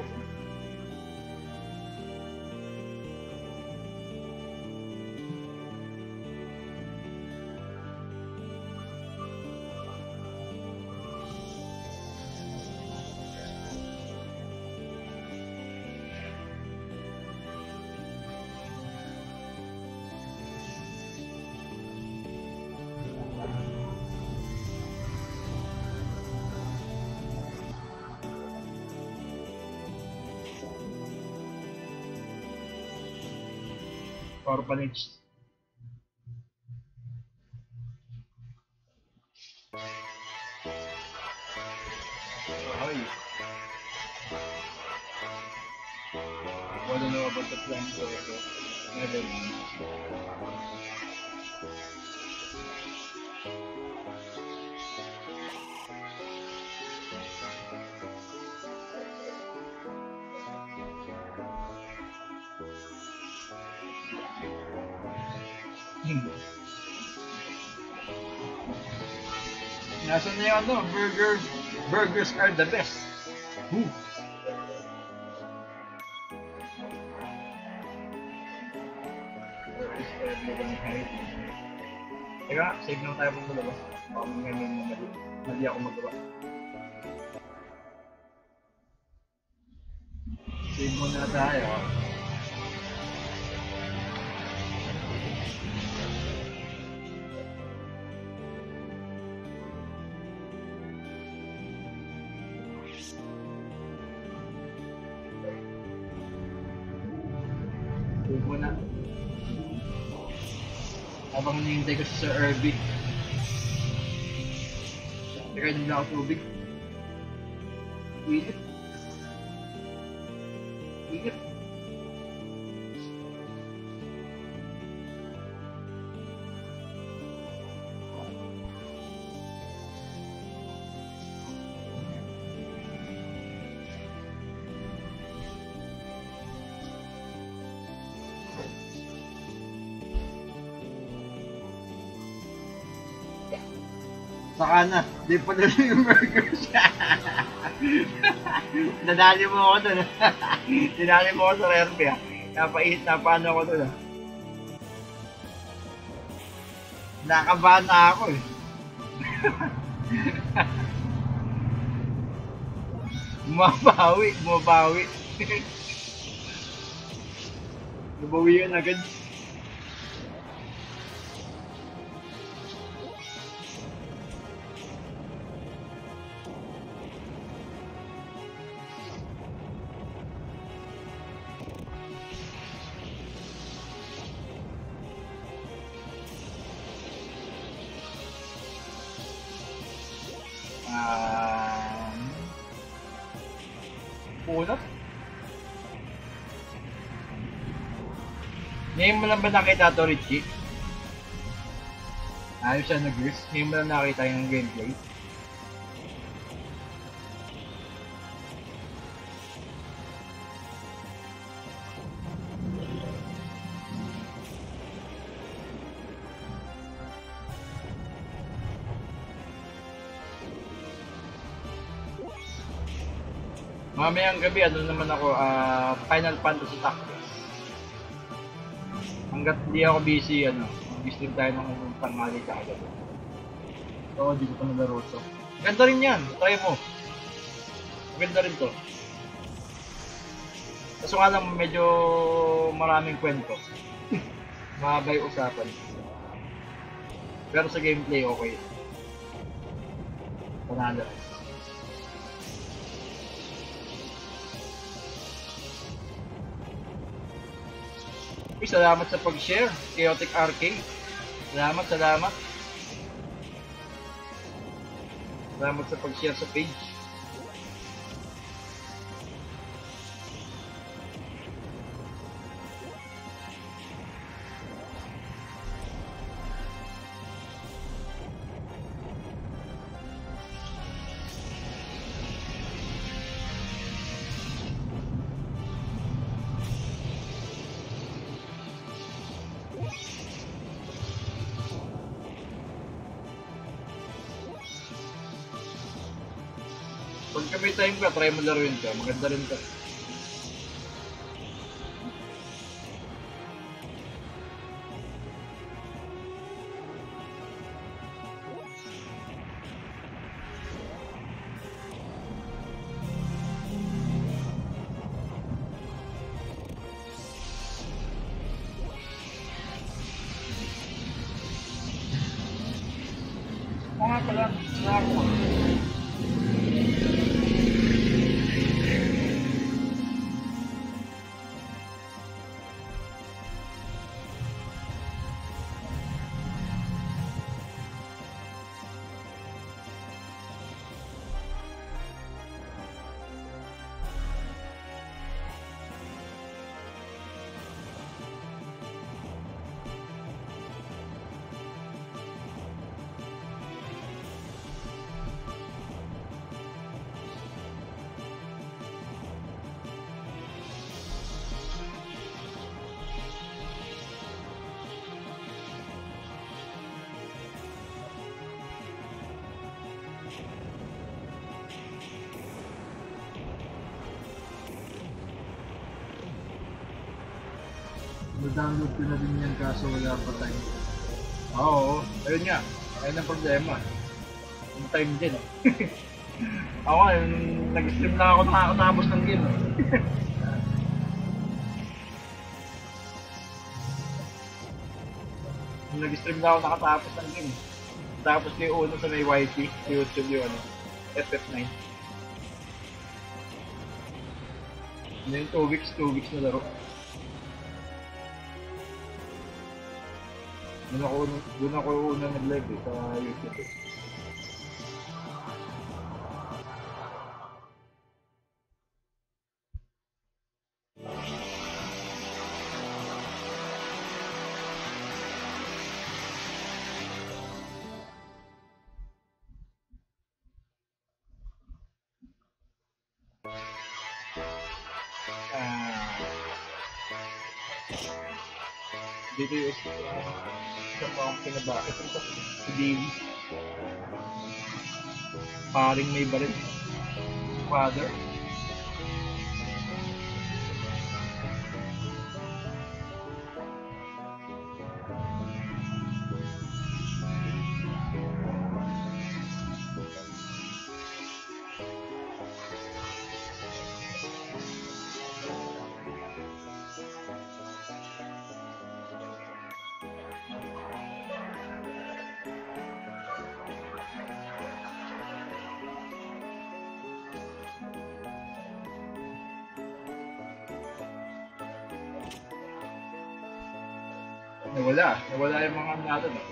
Orphanage. Ay. Wala na about the plan ko ito. Level. Hmm. Nasaan na yung ano? Burger. Burgers are the best. Woo. Where is everyone hiding? Teka, save lang tayo pang malabas. Baka mga may mali. Mali ako magawa. Save muna tayo. Save muna. Habang hinihintay ko si Sir Irby. Teka, hindi na ako tubig. Init. Init. Saka na, di pa na yung burgers. Nadali mo ako dun. Dinali mo ako sa Rerby ah. Napait na paano ako dun ah. Nakabahan na ako eh. Mabawi, mabawi. Nabawi yun agad. Um, Punot? Ngayon mo lang ba nakita ito, Richie? Ayos siya nag-risk. Ngayon mo lang nakita yung gameplay. Mamayang gabi, ano naman ako, uh, Final Fantasy Tactics. Hanggat hindi ako busy, ano, mag-stream tayo ng tanghali ka agad. Oo, di ko pa nalaro to. Ganda rin yan, try mo. Ganda rin to. Kaso nga lang, medyo maraming kwento. Mahabay usapan. Pero sa gameplay, okay. Panalo. Uy, salamat sa pag-share, Chaotic Arcade. Salamat, salamat. Salamat sa pag-share sa page. Pagka may time ka, try mo laruin ka. Maganda rin ka. O nga pala, nakakuha. Na-download ko na din yan kaso wala pa time. Oo, ayun nga. Ayun ang problema. Yung time din eh. Ako nga, yung nag-stream lang ako nakakatapos ng game eh. Yung nag-stream lang ako nakatapos ng game. Tapos ko yung uno sa may Y T, YouTube yung ano, F F nine. Ano yung two weeks, two weeks na laro. Doon ako, doon ako una nag-live eh, sa YouTube eh. Ah, dito yung isang pa akong pinabakit. Ito si Davey. Paring may baril. Father. Nawala. Nawala yung mga natin eh.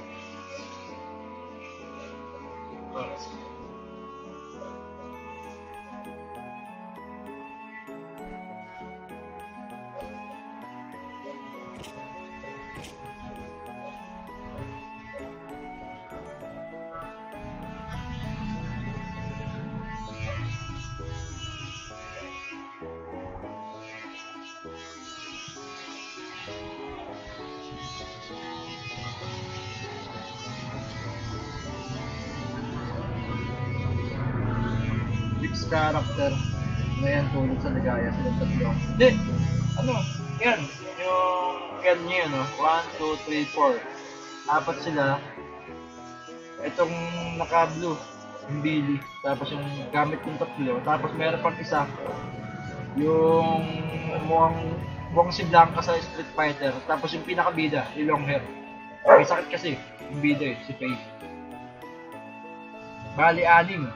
Character na yan tulad sa ligaya silang tatlo. Hindi! Ano? Yan. Yung yan nyo yun, no? one, two, three, four. Apat sila. Itong naka-blue. Yung Billy. Tapos yung gamit yung tatlo. Tapos meron pang isa. Yung mukhang, mukhang si Blanca sa Street Fighter. Tapos yung pinakabida, yung long hair. May sakit kasi. Yung bida eh, si Faye. Bali, anim.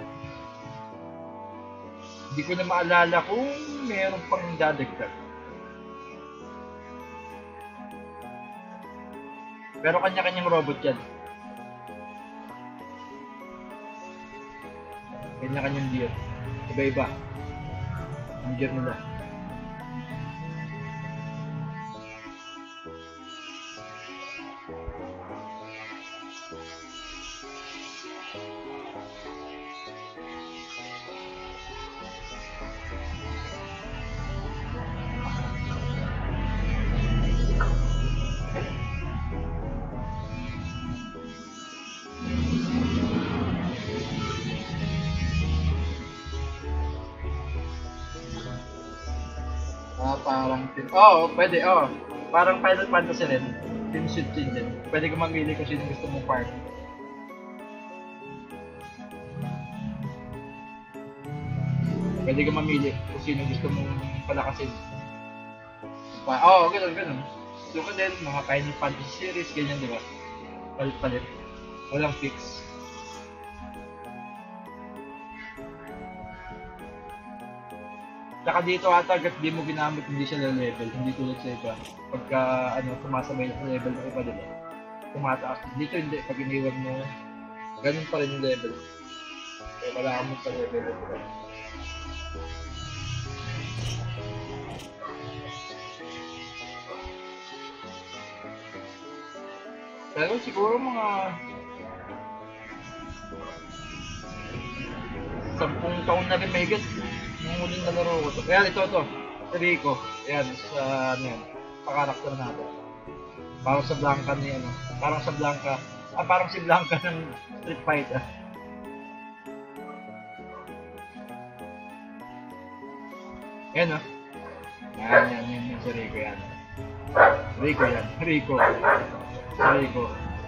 Hindi ko na maalala kung meron pang dadagdag. Pero kanya-kanyang robot yan. Kanya-kanyang gear. Iba-iba. Ang gear nila. Oo, pwede, oo. Parang Final Fantasy rin. Team Sweet Chin din. Pwede ka mamili kung sino gusto mong party. Pwede ka mamili kung sino gusto mong palakasin. Pa Oo, oh, ganun, ganun. So ka din, mga Final Fantasy series, ganyan, di ba? Palit-palit. Walang fix. Saka dito ata, agad di mo ginamit, hindi siya level, hindi tulad sa iba. Pagka, ano, sumasabay sa level ng iba, diba? Tumataas. Dito hindi, pag iniwan mo, ganun pa rin yung level. Kaya kailangan mo sa level. Diba? Pero siguro mga sampung taon na rin may higit yung muling nalaro ko to. Kaya ito, ito. Si Rico. Ayan, sa, ano yan, pakarakter natin. Parang sa Blanca ni, ano, parang sa Blanca, ah, parang si Blanca ng Street Fighter. Ayan, oh. Yan, yan, yan, yan, si Rico yan. Rico yan, Rico. Si Rico.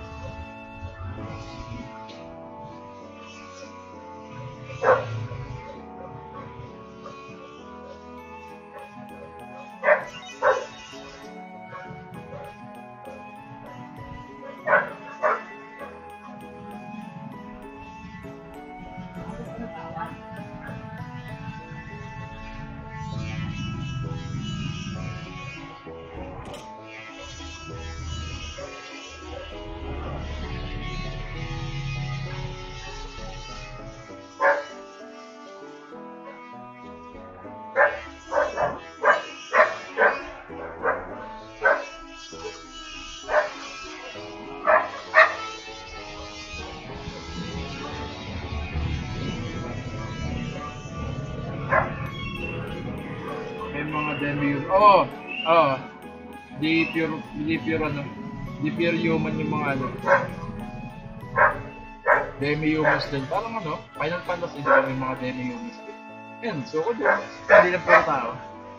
Oo, oo. Di pure, di pure ano, di pure human yung mga ano. Demi-humans din. Parang ano, Final Fantasy din yung mga demi-humans din. Yan, so ko din. Hindi lang puro tao.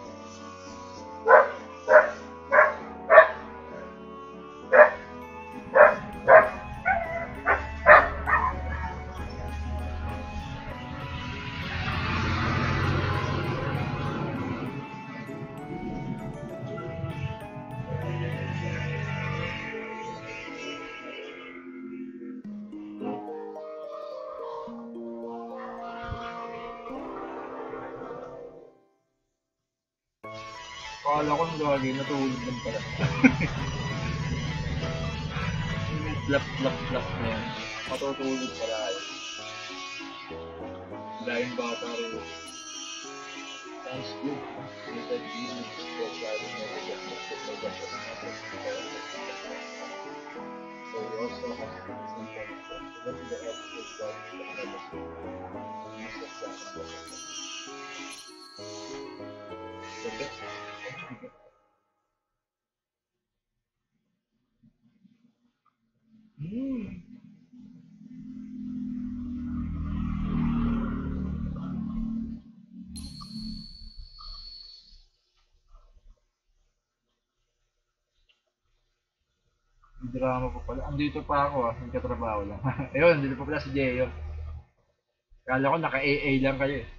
Akala ko nung gagi, natulog lang pala. Yung flap flap flap na yan. Matutulog pala yun. Dahil bata rin. Sounds good. Little Genie, especially never get much of my God. So we also have some kind of fun. What is the episode about the episode? Use of that and what of that. So that's Hmm. Drama pa pala. Andito pa ako ah, nagkatrabaho lang. Ayun, andito pa pala si Jeyo. Kala ko naka-A A lang kayo eh.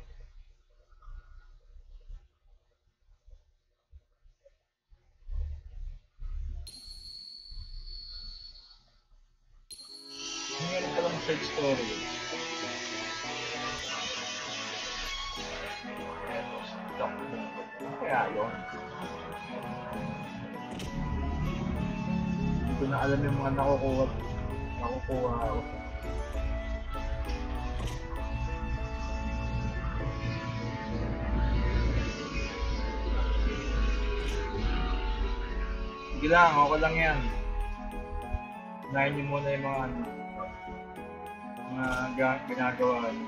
Meron palang side story yun. Ano kaya yun? Hindi ko na alam yung mga nakukuha. Nakukuha ako. Sige lang, ako lang yan. Unahin niyo muna yung mga ano, mga ginagawa niyo.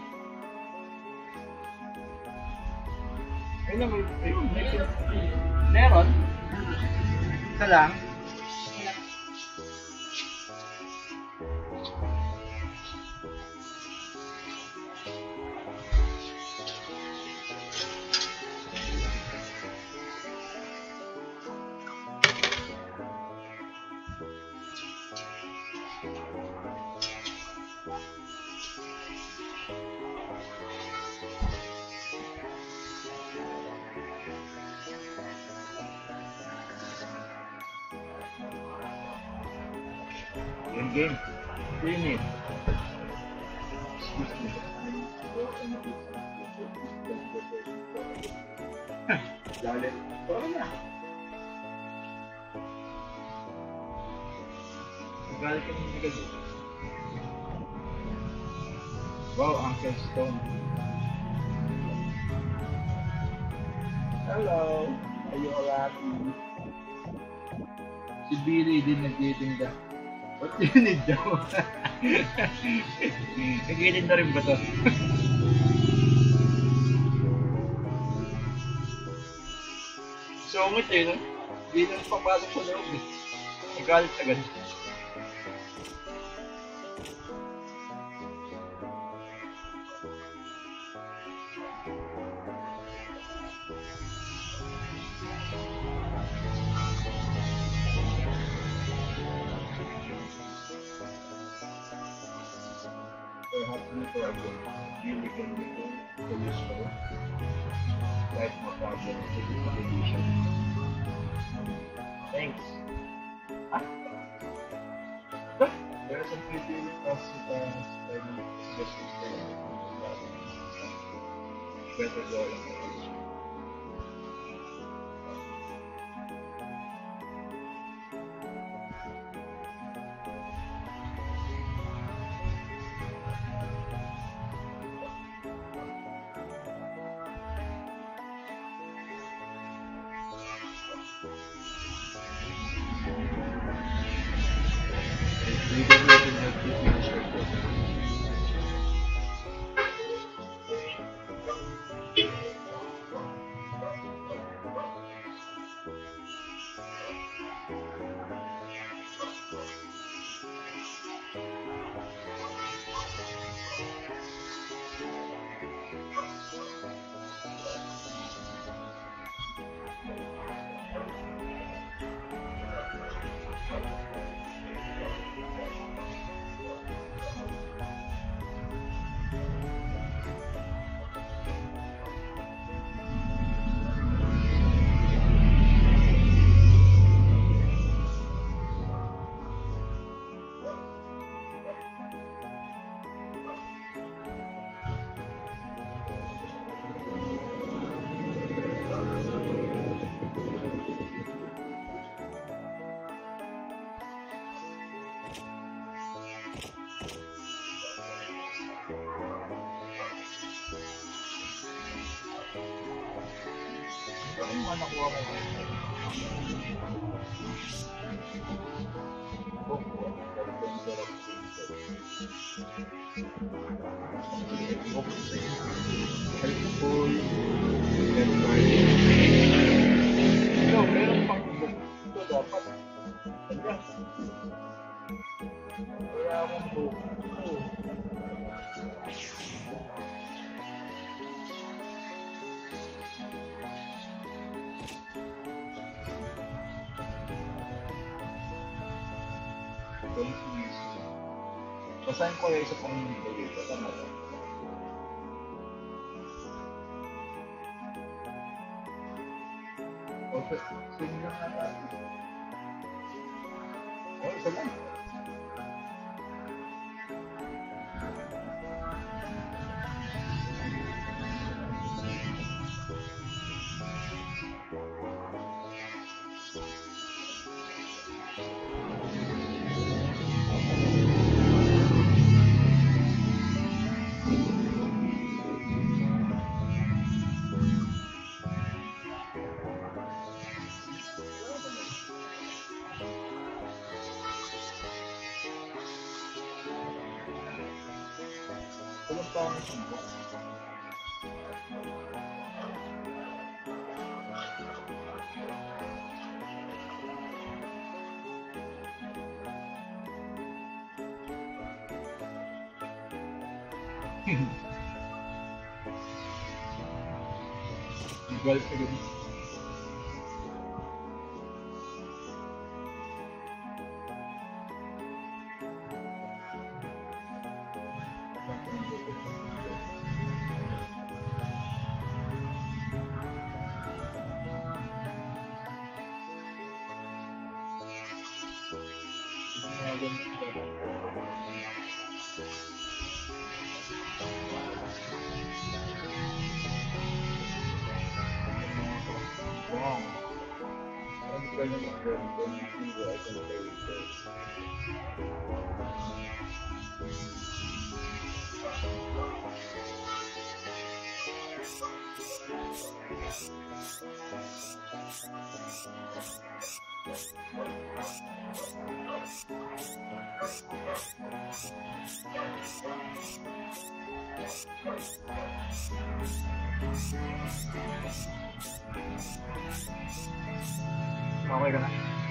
Ayun na, may, ayun, may, meron. Isa lang. Game game. Finish. Excuse me. Galit. Tara na. Galit ka ng maganda. Wow, Uncle Stone. Hello. Are you alright? Si Billy din nagtitinda. Ba't yun daw? Nagtitinda rin ba to? Sungit eh, no? Hindi na papasok sa loob eh. Nagalit agad. Perhaps nito ako, really can be useful. Like no problem, take it for the edition. Thanks. Ah? Look, there are some pretty positive suggestions there. Better go in the edition. Ano nga nakuha ko? Helpful. No, meron pang book. Ito dapat. Ayan. Kaya akong book. Oh. Basahin ko yung isa pang dito. Tama ba? Okay. Sige lang natin. Oh, isa lang. Walang pangit yung book. Igual ka din. Ganun. Ganun ang ganun. Hindi I can play with this. Okay ka na?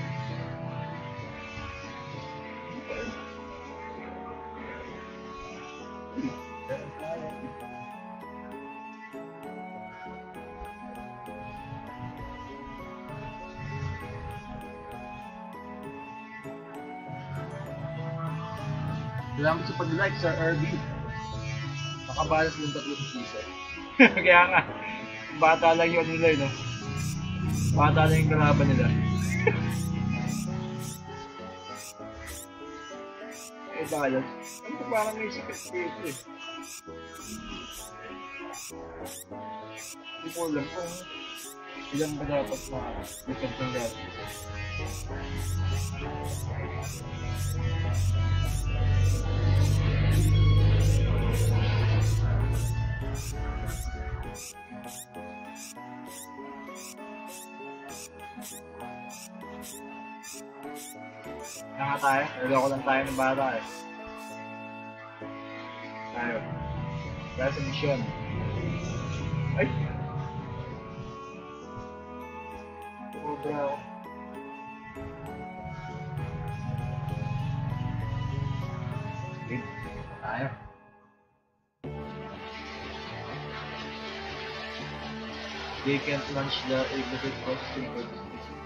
Salamat sa pag-like, Sir Irving. Nakabalas yung tatlo sa season. Kaya nga, bata lang yun nila, no? Bata lang yung kalaban nila. Eh, balas. Ano ba parang may sikat dito eh? Hindi ko alam kung ilan ba dapat na sikat ng dati. Kaya nga tayo, naloko lang tayo ng bata eh. Tayo. Kaya sa mission. Ay! Sobra ako. Sige, tayo. They can't launch the exhibit processing for this disease.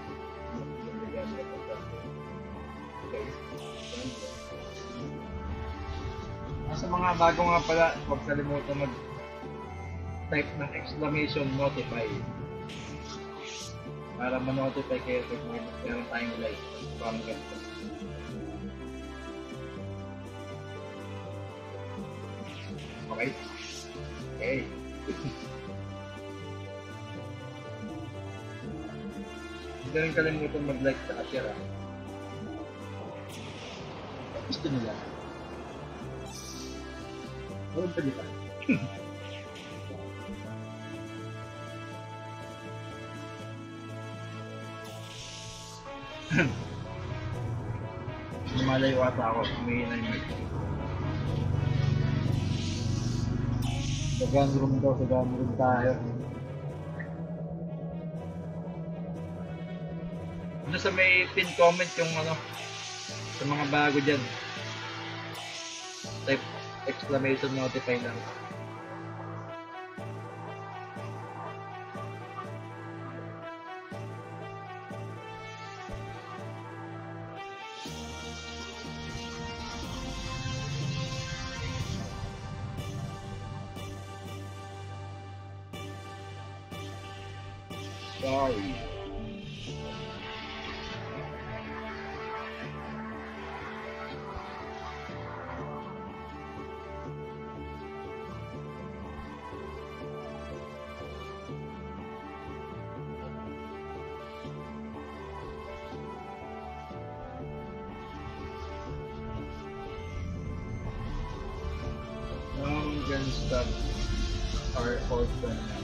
Sa mga bago nga pala, huwag kalimutan mag-type ng exclamation notify para ma-notify kayo kung meron tayong live. Parang ganito. Okay? Okay. Hindi rin kalimutan mag-like sa share. Gusto nila. Walang palitan. Lumalayo ata ako. Humihina yung mic. Sa gun room daw. Sa gun room tayo. Ano sa may pin comment yung ano sa mga bago dyan. Type exclamation notify lang. Sorry. Long stuff are open now.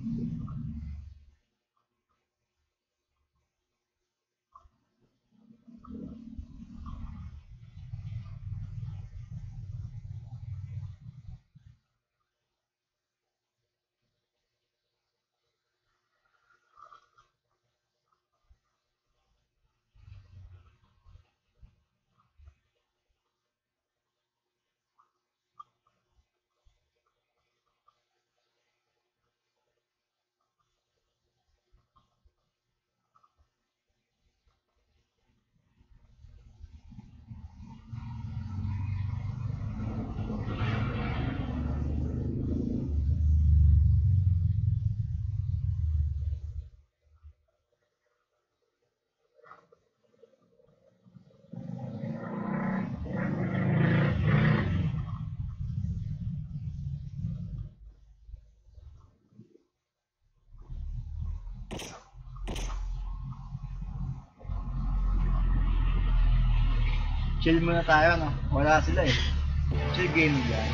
Chill muna tayo, no? Wala sila eh. Chill gaming guys.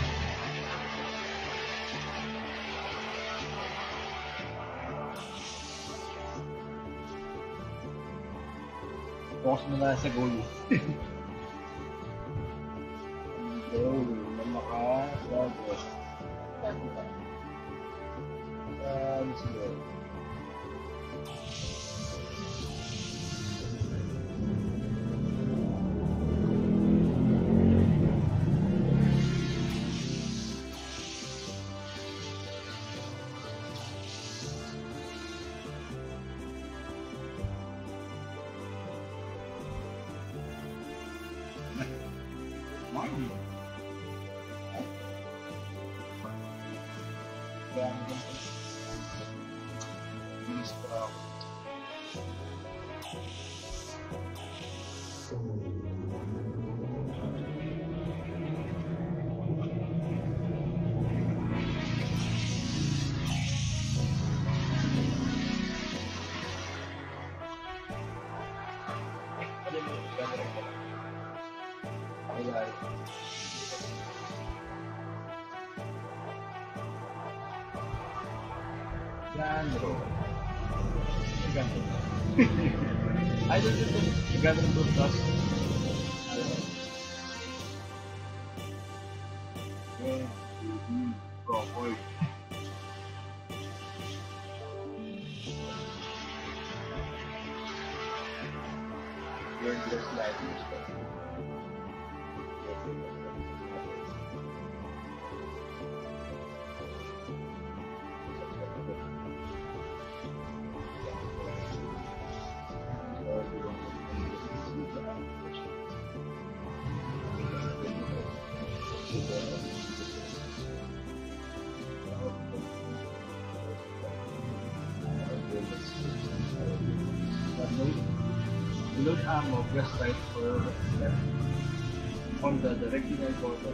Focus mo tayo sa goal. Goal. Namaka. Progress. Ah, let's go. Mine. Gandro. Gandro. I don't know. Gandro to plus. Yeah. Go boy. You're just like this. Load ammo, press right for left on the directional border.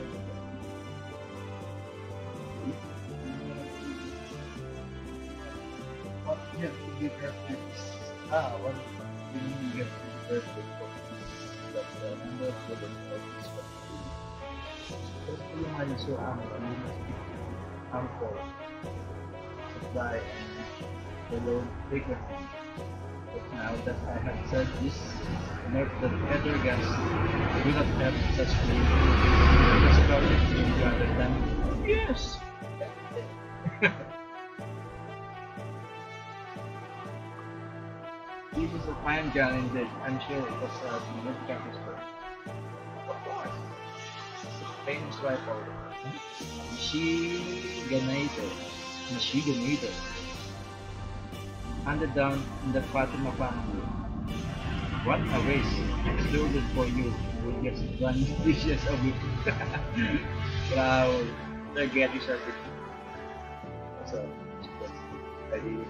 What you have to be careful is ah, what you have to be careful for that the number of bullets of this one. So you might use your ammo, you must be harmful supply and the load frequently. But now that I have said this, note that other guns do not have such physical rather than yes. This is a fine gun indeed. I'm sure it was a significant history. Of course, it's a famous rifle. Michiganator. Michiganator. Handed down in the Fatima family. What a race! Exploded for you with just one dishes of it. Wow, they're getting started. So, I did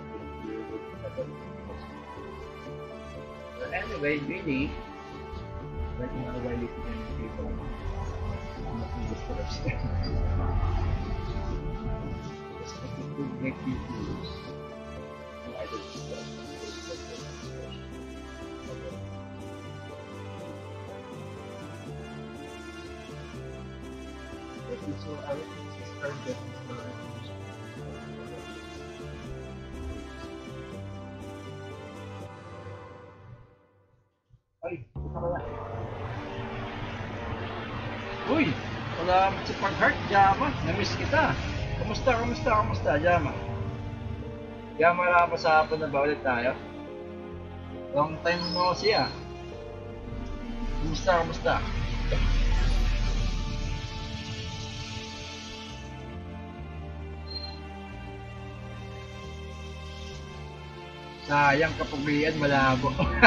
But anyway, really, right now, while you can people, I'm not in the first. Just like it could make you lose. I don't know. But it's so I start getting mamaya. Uy! Salamat sa pag-heart, Jama. Namiss kita. Kamusta, kamusta, kamusta, Jama? Jama, marama sa hapon na ba ulit tayo? Long time no see ah. Kamusta, kamusta? Sayang kapugian, malabo.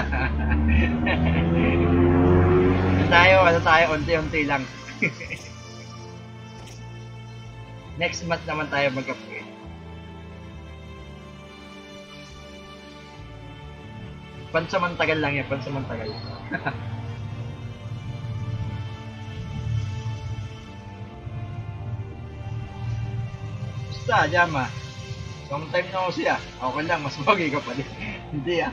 Ano tayo, ano tayo, unti-unti lang. Next month naman tayo magkapugi. Pansamantagal lang yan, pansamantagal. Basta, Jama. Long time na ako siya. Okay lang, mas bagay ka pa din. Hindi ah.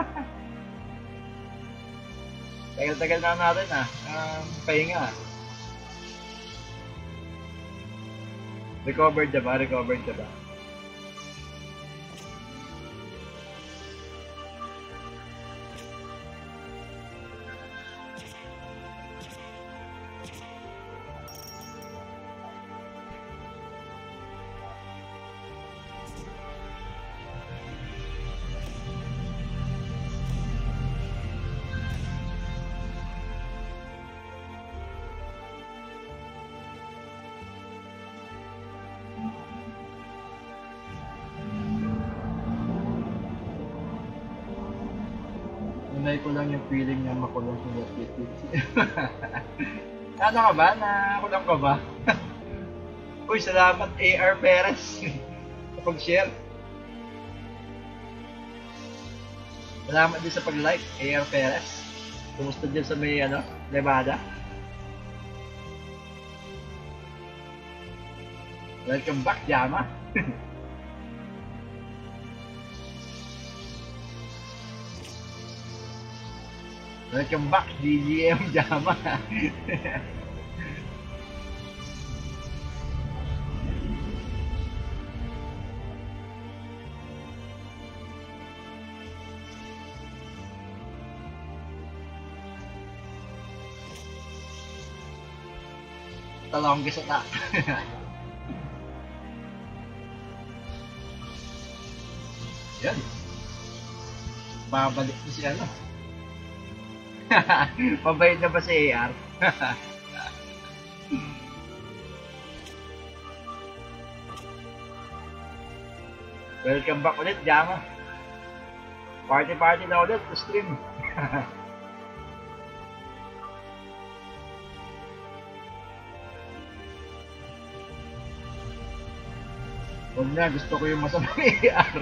Tagal-tagal na natin ah. Um, pahinga ah. Recovered na ba? Recovered na ba? Unay ko lang yung feeling na makulong sa Netflix. Ano ka ba? Nakulong ka ba? Uy, salamat A R Perez sa pag-share. Salamat din sa pag-like, A R Perez. Kumusta dyan sa may ano, Nevada? Welcome back, Jama. Welcome back, G G M Jama. The longest attack. Yan. Babalik na si ano. Pabayad na ba si A R? Welcome back ulit, Jama. Party party na ulit to stream. Huwag na, gusto ko yung masamang A R.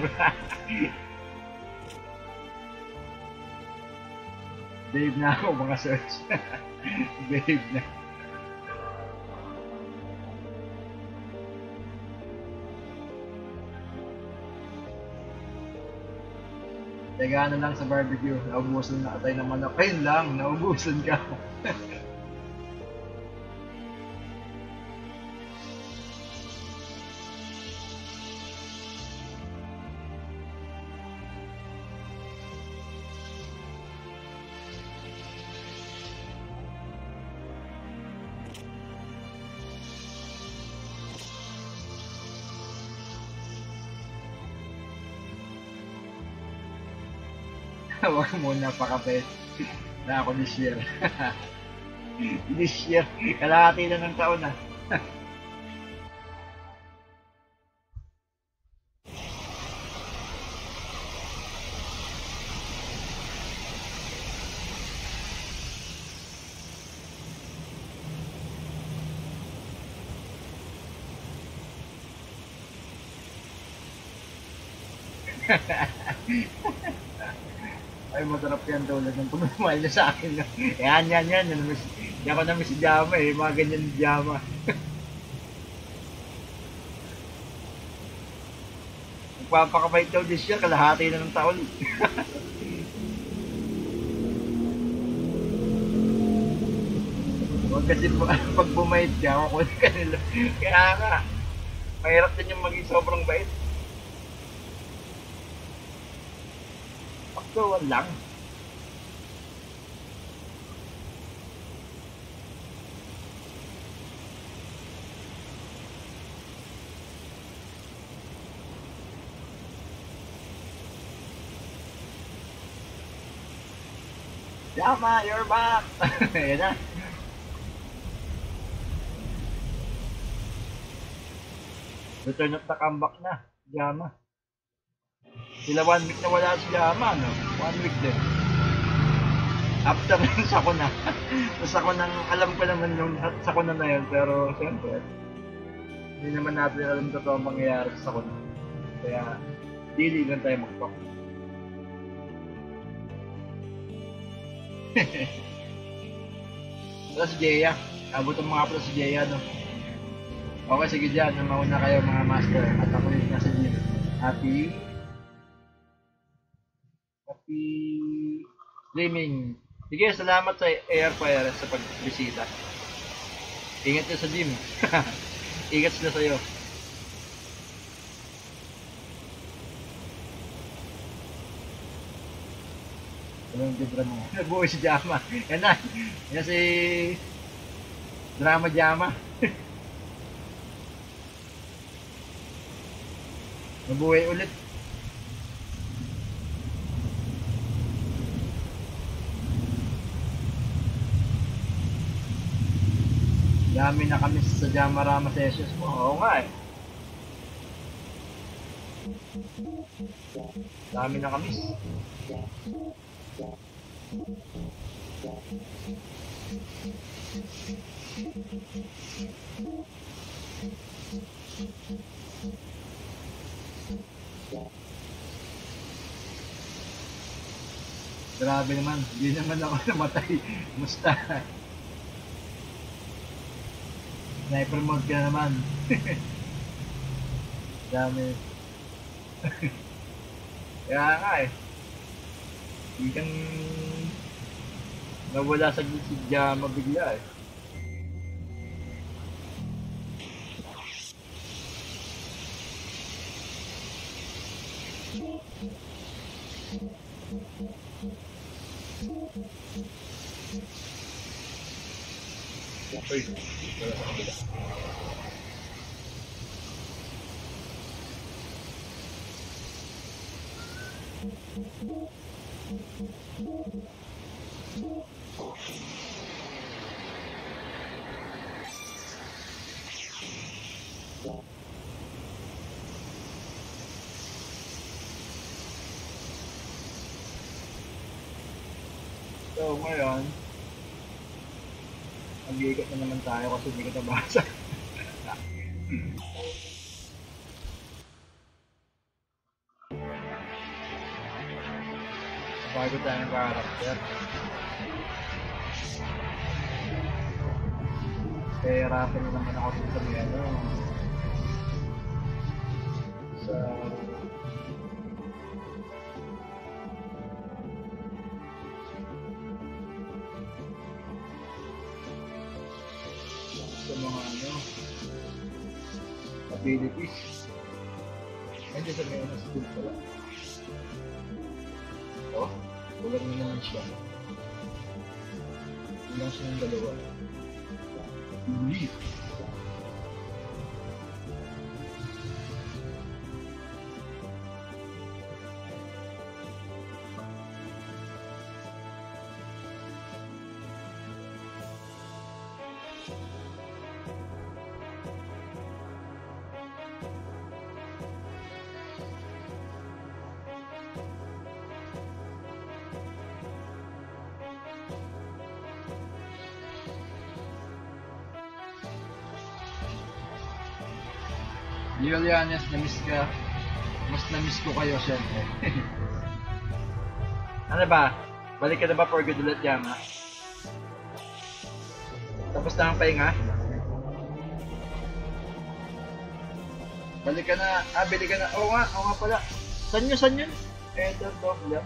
Dave na ako, mga search. Dave na. Teka na lang sa barbecue. Naubusan na tayo ng manok. Ayun lang, naubusan ka. Huwag muna pakapit na ako this year. This year, kalahati na ng taon na. Ay, masarap yan tulad ng pumamahal na sa akin. Yan, yan, yan. Hindi ako namin si Jama eh. Mga ganyan ni Jama. Magpapakabait daw this year, kalahati na ng taon. Huwag kasi pag bumait ka, makulit ka nila. Kaya nga, mahirap din yung maging sobrang bait. Pagkawan lang. Yama, you're back! Yan na. Return of the comeback na. Yama. Sila one week na wala si Yama, no? One week din. After nun, sako na. Tapos ako nang, alam ko naman yung sako na na yun, pero siyempre, hindi naman natin alam totoo ang mangyayari sa sako na. Kaya, dili lang tayo mag-talk. Ito si Jeya. Abot ang mga pala si Jeya, no? Okay, sige dyan. Mauna kayo mga master. At ako yung nasa gym. Happy... Happy... Streaming. Sige, salamat sa Airfire sa pagbisita. Ingat ka sa gym. Ingat sila sa'yo. Anong dibra mo? Nabuhay si Jama. Yan na. Yan si... Drama Jama. Nabuhay ulit. Dami na kami sa Jamarama sessions mo. Oo nga eh. Dami na kami. Grabe naman, hindi naman ako namatay. Musta? Sniper mode ka naman. Dami. Kaya nga eh. Hindi kang nawala sa gitsidya mabigla eh. Uy, wala sa kabila. So ngayon, mag-iikot na naman tayo kasi hindi ko nabasa. Bago tayong character. Kaya rapin na naman ako sa may ano. Sa... sa mga ano abilities. Hindi sa may ano skill pala. Oh, ulan na naman siya. Ulan siya ng dalawa. Leaf. Julianes, na-miss ka. Mas na-miss ko kayo, syempre. Ano ba? Balik ka na ba for good ulit, Yama? Tapos na ang pahinga? Balik ka na. Ah, bili ka na. Oo nga, oo nga pala. San yun, san yun? Eder dog lang.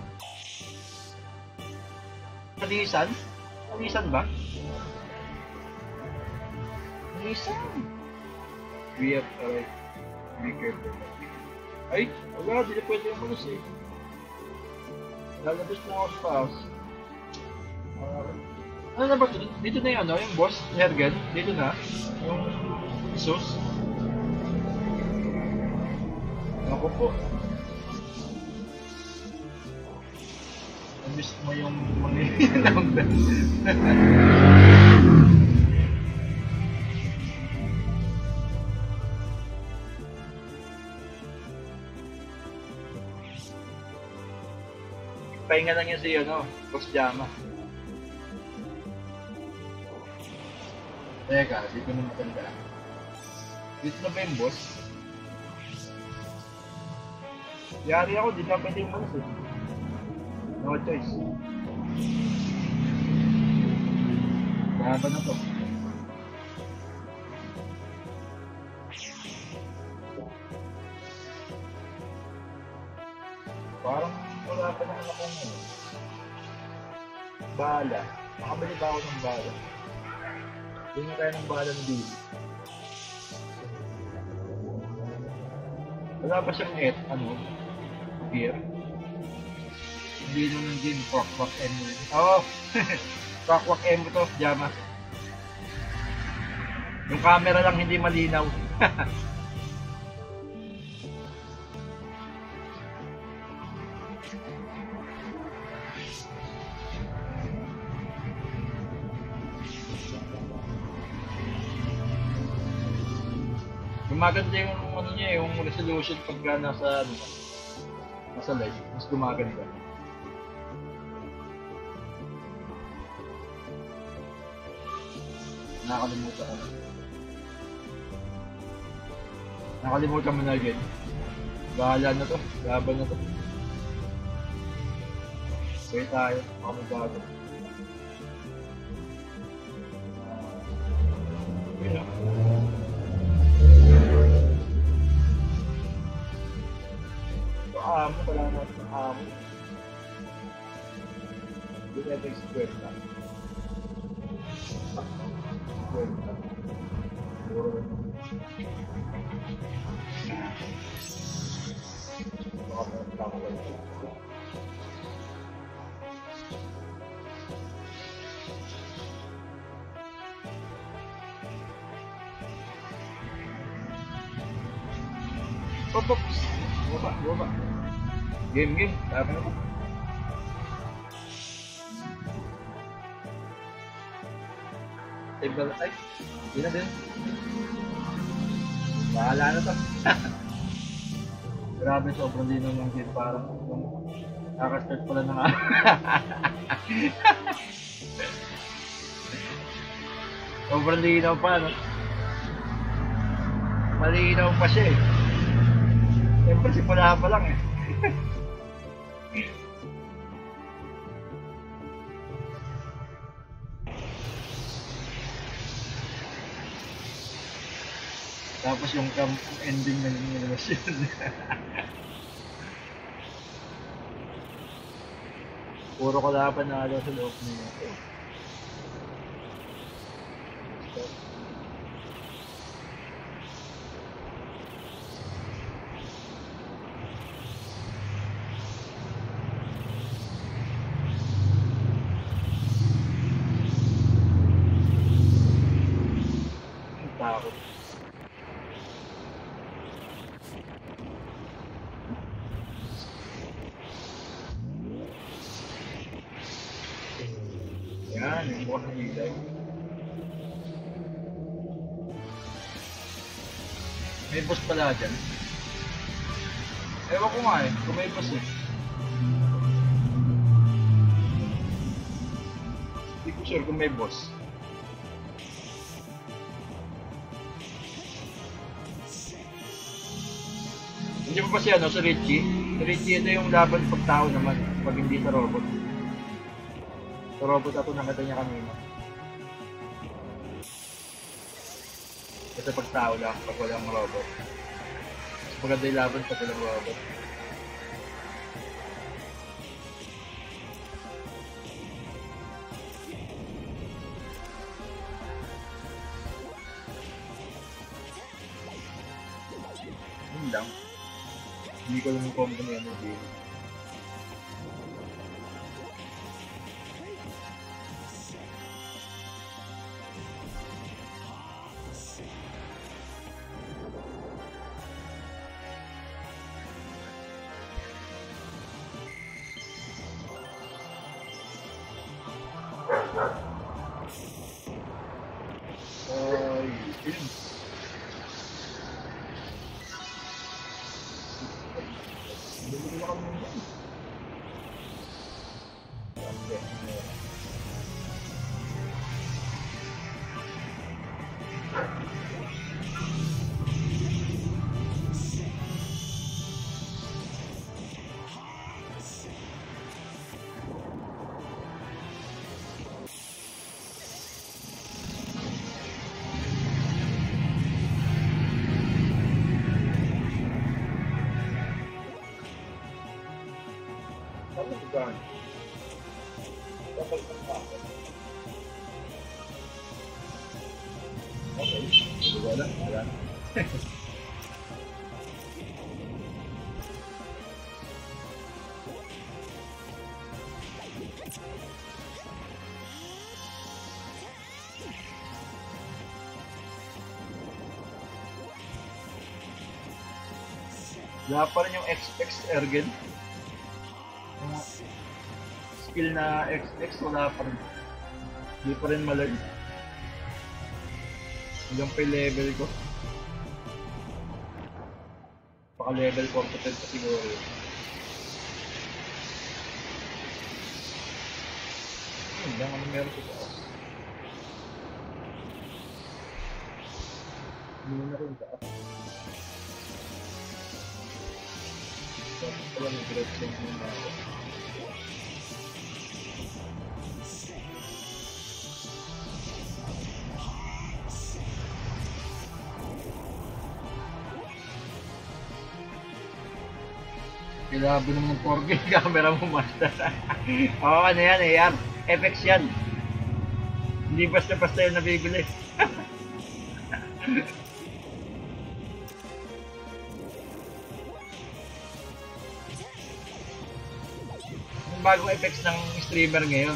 Kanisan? Kanisan ba? Kanisan! We have, alright. Be careful. Ay, wala, di na pwede yung malas eh. Lalabas na ako sa house. Uh, ano na ba ito? Dito na yung ano, yung boss, Hergen. Dito na. Yung Jesus. Ako po. miss mo yung mangingilam. Pahinga lang yan si ano, Boss Jama. Teka, dito na matanda. Dito na ba yung boss? Yari ako, di na pwede yung malas eh. No choice. Kaya ba na to? Parang wala pa naman akong ano. Bala. Makabali ba ako ng bala? Hindi na tayo ng bala ng dito. Wala ba siyang net? Ano? Gear? Hindi nung ng game. Quack-quack M. Oo! Quack-quack M to, Jama. Yung camera lang hindi malinaw. Gumaganda yung ano niya, yung resolution pagka nasa ano, nasa live, mas gumaganda. Nakakalimutan ko na. Nakakalimutan mo na again. Bahala na to, laban na to. Pwede tayo, baka magbago. Okay lang. Amo, wala natin amo. Hindi natin square lang. Square lang. Siguro. Baka meron lang ako. Pop, pop. Baba, baba. Game, game. Sabi na po. Save the light. Hindi na din. Bahala na to. Grabe, sobrang linaw ng game. Parang nakastart pala na nga. Sobrang linaw pa, no? Malinaw pa siya eh. Siyempre, simula pa lang eh. Tapos yung camp ending na nilabas yun. Puro kalaban na alaw sa loob niya. Takot. Yan, yung bukas ng ilay. May boss pala dyan. Ewan ko nga eh, kung may boss eh. Hindi ko sure kung may boss. Hindi mo pa siya, no, sa Richie? Sa Richie, ito yung laban pag tao naman, pag hindi sa robot. Sa robot ako nakita niya kanina. Ito pag tao lang, pag walang robot. Mas maganda yung laban pag walang robot. Yun lang. Hindi ko lang yung combo na yan ng game. Bumili na kami yan. Okay. Okay, wala, wala. Wala pa rin yung X X Ergen. Yung skill na X X wala pa rin. Hindi pa rin malay. Hanggang pa yung level ko. Baka level competent pa siguro yun. Hindi lang ano meron sa taas. Hindi na rin taas. Tapos pala nag-red change muna ako. Kailangan mo naman four K camera mo, master. Oo, ano yan, A R. F X yan. Hindi basta-basta yung nabibili. Yung bagong effects ng streamer ngayon.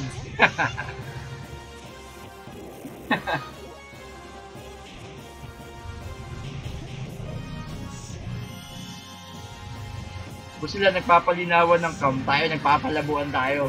Kung sila nagpapalinawan ng cam, tayo nagpapalabuan tayo.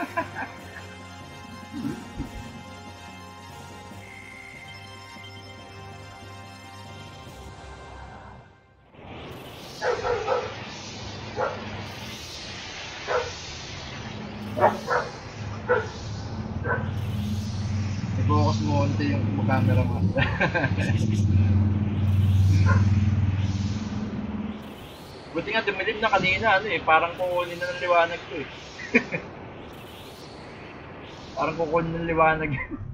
I-focus mo konti yung camera mo. Buti nga dumilim na kanina, ano eh, parang kukunin na ng liwanag ko eh. Parang kukunin ng liwanag.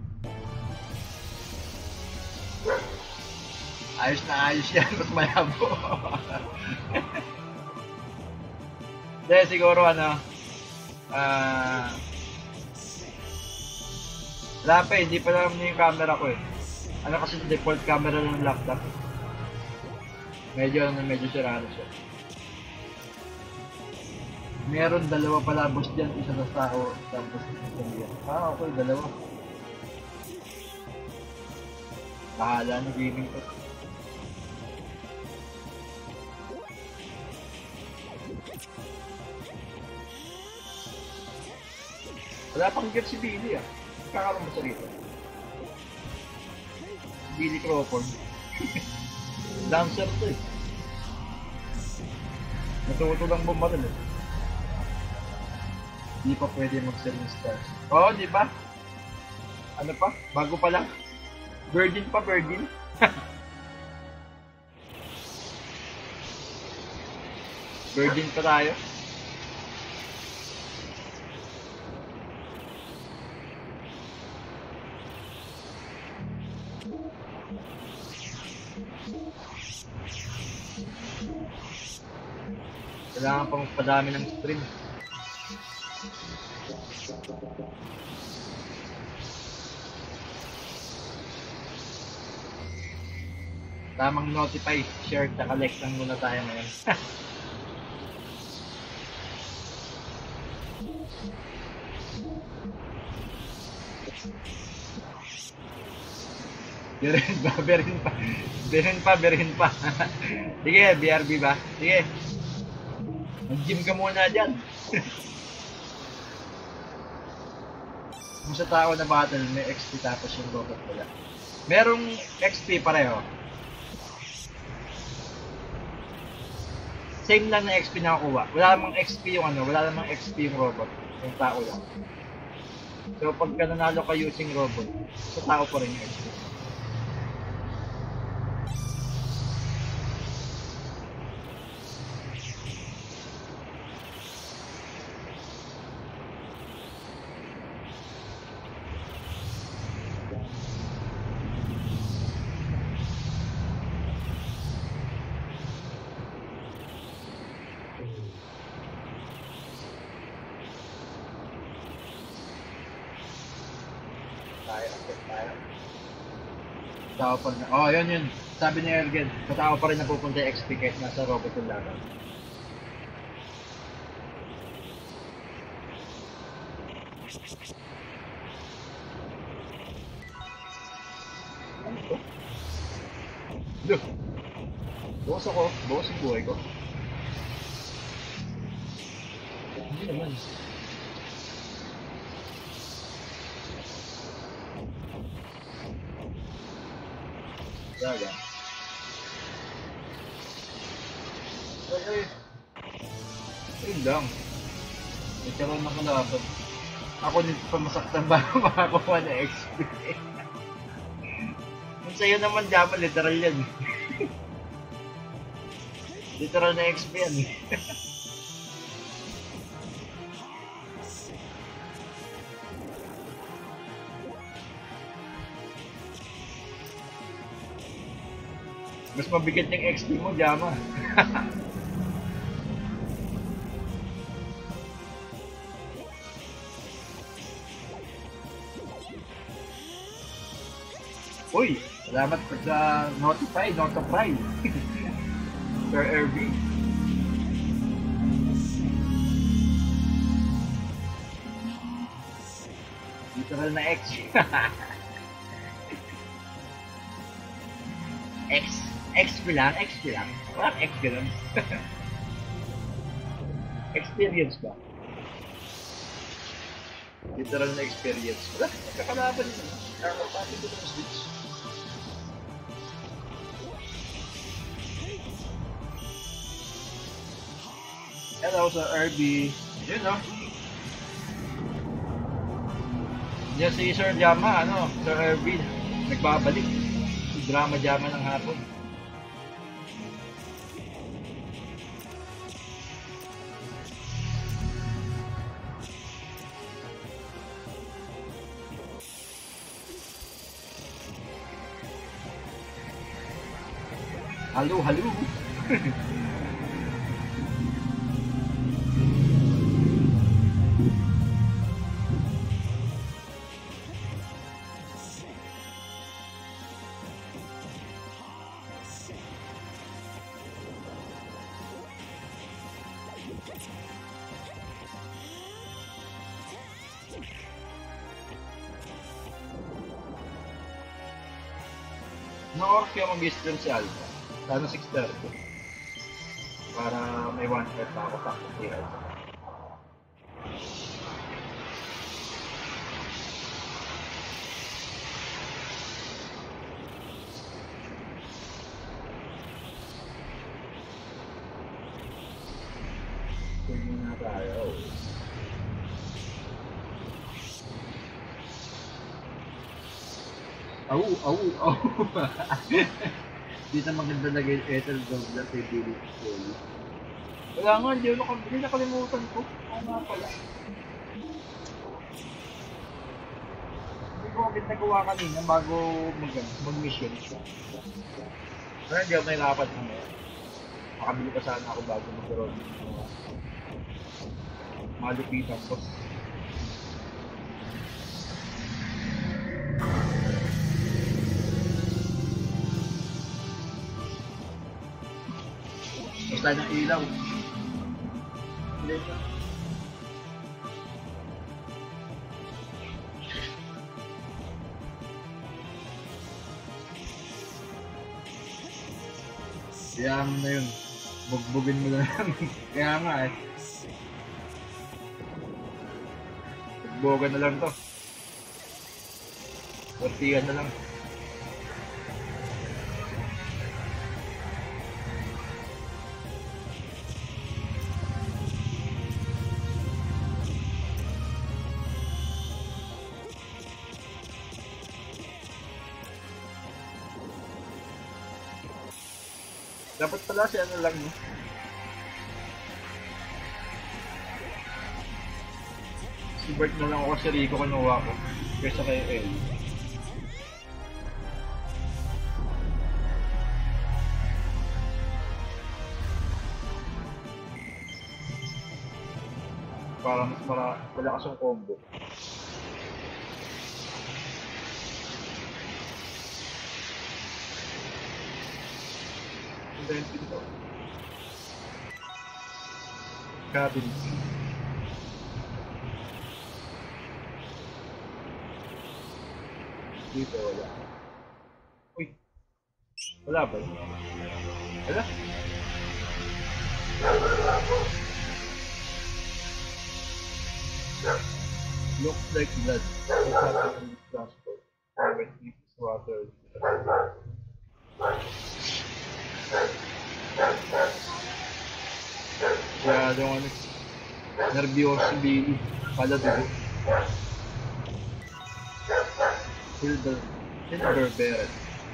Ayos na ayos yan, mas malabo. Hindi, siguro ano, ah... Uh, wala pa eh, hindi pa naman yung camera ko eh. Ano kasi default camera ng laptop. Medyo, ano, medyo sirado siya. Meron dalawa pala boss dyan, isa na tao, tapos isa diyan. Ah, okay, dalawa. Bahala na gaming ko. Wala pang gear si Billy ah. Kakaroon mo sa rito. Billy Crawford. Dancer to eh. Natuto lang bumaril eh. Hindi pa pwede mag-sell ng stars. Oo, di ba? Ano pa? Bago pa lang. Virgin pa, virgin. Virgin pa tayo. Kailangan pang padami ng stream. Tamang notify, share, collect lang muna tayo ngayon. Berin pa, berin pa. Berin pa, berin pa. Sige, B R B ba? Sige. Mag-gym ka muna dyan. Kung sa tao na battle, may X P tapos yung robot pala. Merong X P pareho. same lang na X P na nakukuha. Wala namang X P yung ano, wala namang X P yung robot. Yung tao lang. So pagka nanalo ka using robot, sa tao pa rin yung X P. Tayo, akit tayo. Tao pa rin. Oh, yun yun. Sabi ni Ergen, sa tao pa rin napupunta yung X P kahit nasa robot yung laban. Ano to? Duh! Bukas ako. Bukas yung buhay ko. Hindi naman. Daga. Ay, ay. Ayun lang. Ito lang nakalaban. Ako nito pa masaktan ba makakuha na X P. Kung sa'yo naman dapat literal yan. Literal na X P yan. Mas mabigat yung X P mo, Jama. Uy! Salamat po sa notify, notify. Sir R B. Literal na X. X. X P lang, X P lang. Walang X ganun. Experience ba? Literal na experience. Wala, kakalaban nila. Normal pati ko ng Switch. Hello sa R B. Yun no? Yan si Sir Jama, ano? Sir R B. Nagbabalik. Drama Jama ng hapon. Halo, halo. No-orc yung mag-stream si Alpha. Sana six thirty. Para may one shot pa ako tapos si Alpha. Tignan na tayo. Au, au, au. Di na maganda lagay yung Ethel Dog lang kay Billy Story. Wala nga, hindi ako nakabili, nakalimutan ko. Oo nga pala. Hindi ko agad nagawa kanina bago mag-mission. Pero hindi ako nailapat na ngayon. Makabili pa sana ako bago mag-roll. Malupitan ko. Basta ng ilaw. Hindi pa. Kaya mo na yun. Bugbugin mo na lang. Kaya nga eh. Bugbugan na lang to. Tortigan na lang. Dapat pala si ano lang, no? Si Bert na lang ako, si Rico kinuha ko. Kaysa kay El. Para mas mara malakas yung combo. Ang dahil dito. Cabin. Dito wala. Uy! Wala ba? Wala? Looks like blood. What's happening in this transport? Private deep water. Kaya yung ano, nervyos si Billy. Pala dugo. Hilder. Hilder Barrett.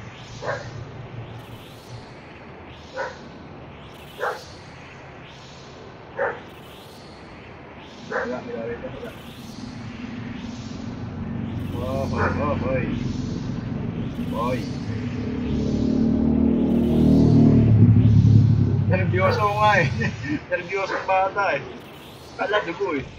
Wala, wala rin wala. Oh, oh, oh, hoy. Hoy. Nervyoso ko nga eh. Nervyoso ang bata eh. Kala dugo eh.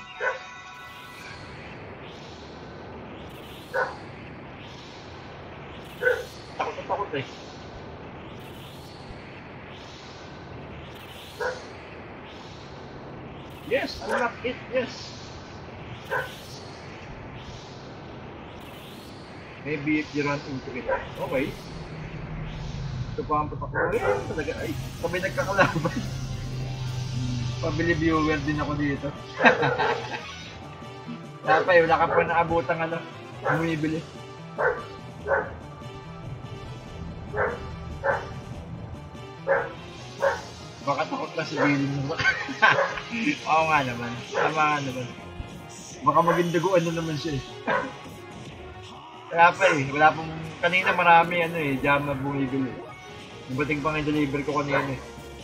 Takot na takot eh. Yes, unlock it, yes. Maybe if you run into it. Okay. Ito pa ang patak. Ay, talaga. Ay, sabay nagkakalaban. Pabili viewer din ako dito. Dapat eh, wala ka pa naabutang ano. Bumibili. Baka takot na si Billy mo. Oo nga naman. Tama nga naman. Baka maging daguan na naman siya eh. Kaya pa eh, wala pong, kanina marami ano eh, jam na bumibili. Nabating pang i-deliver ko kanina eh.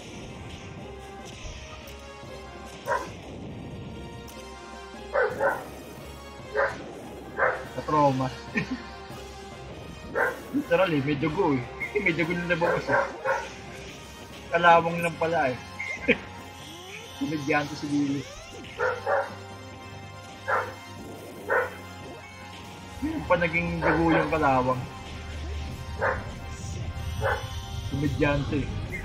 Na-trauma. Literal eh, may dugo eh. May dugo na nabawas eh. Kalawang lang pala eh. Kumedyante si Billy. Pa naging dugo yung kalawang. Kumedyante.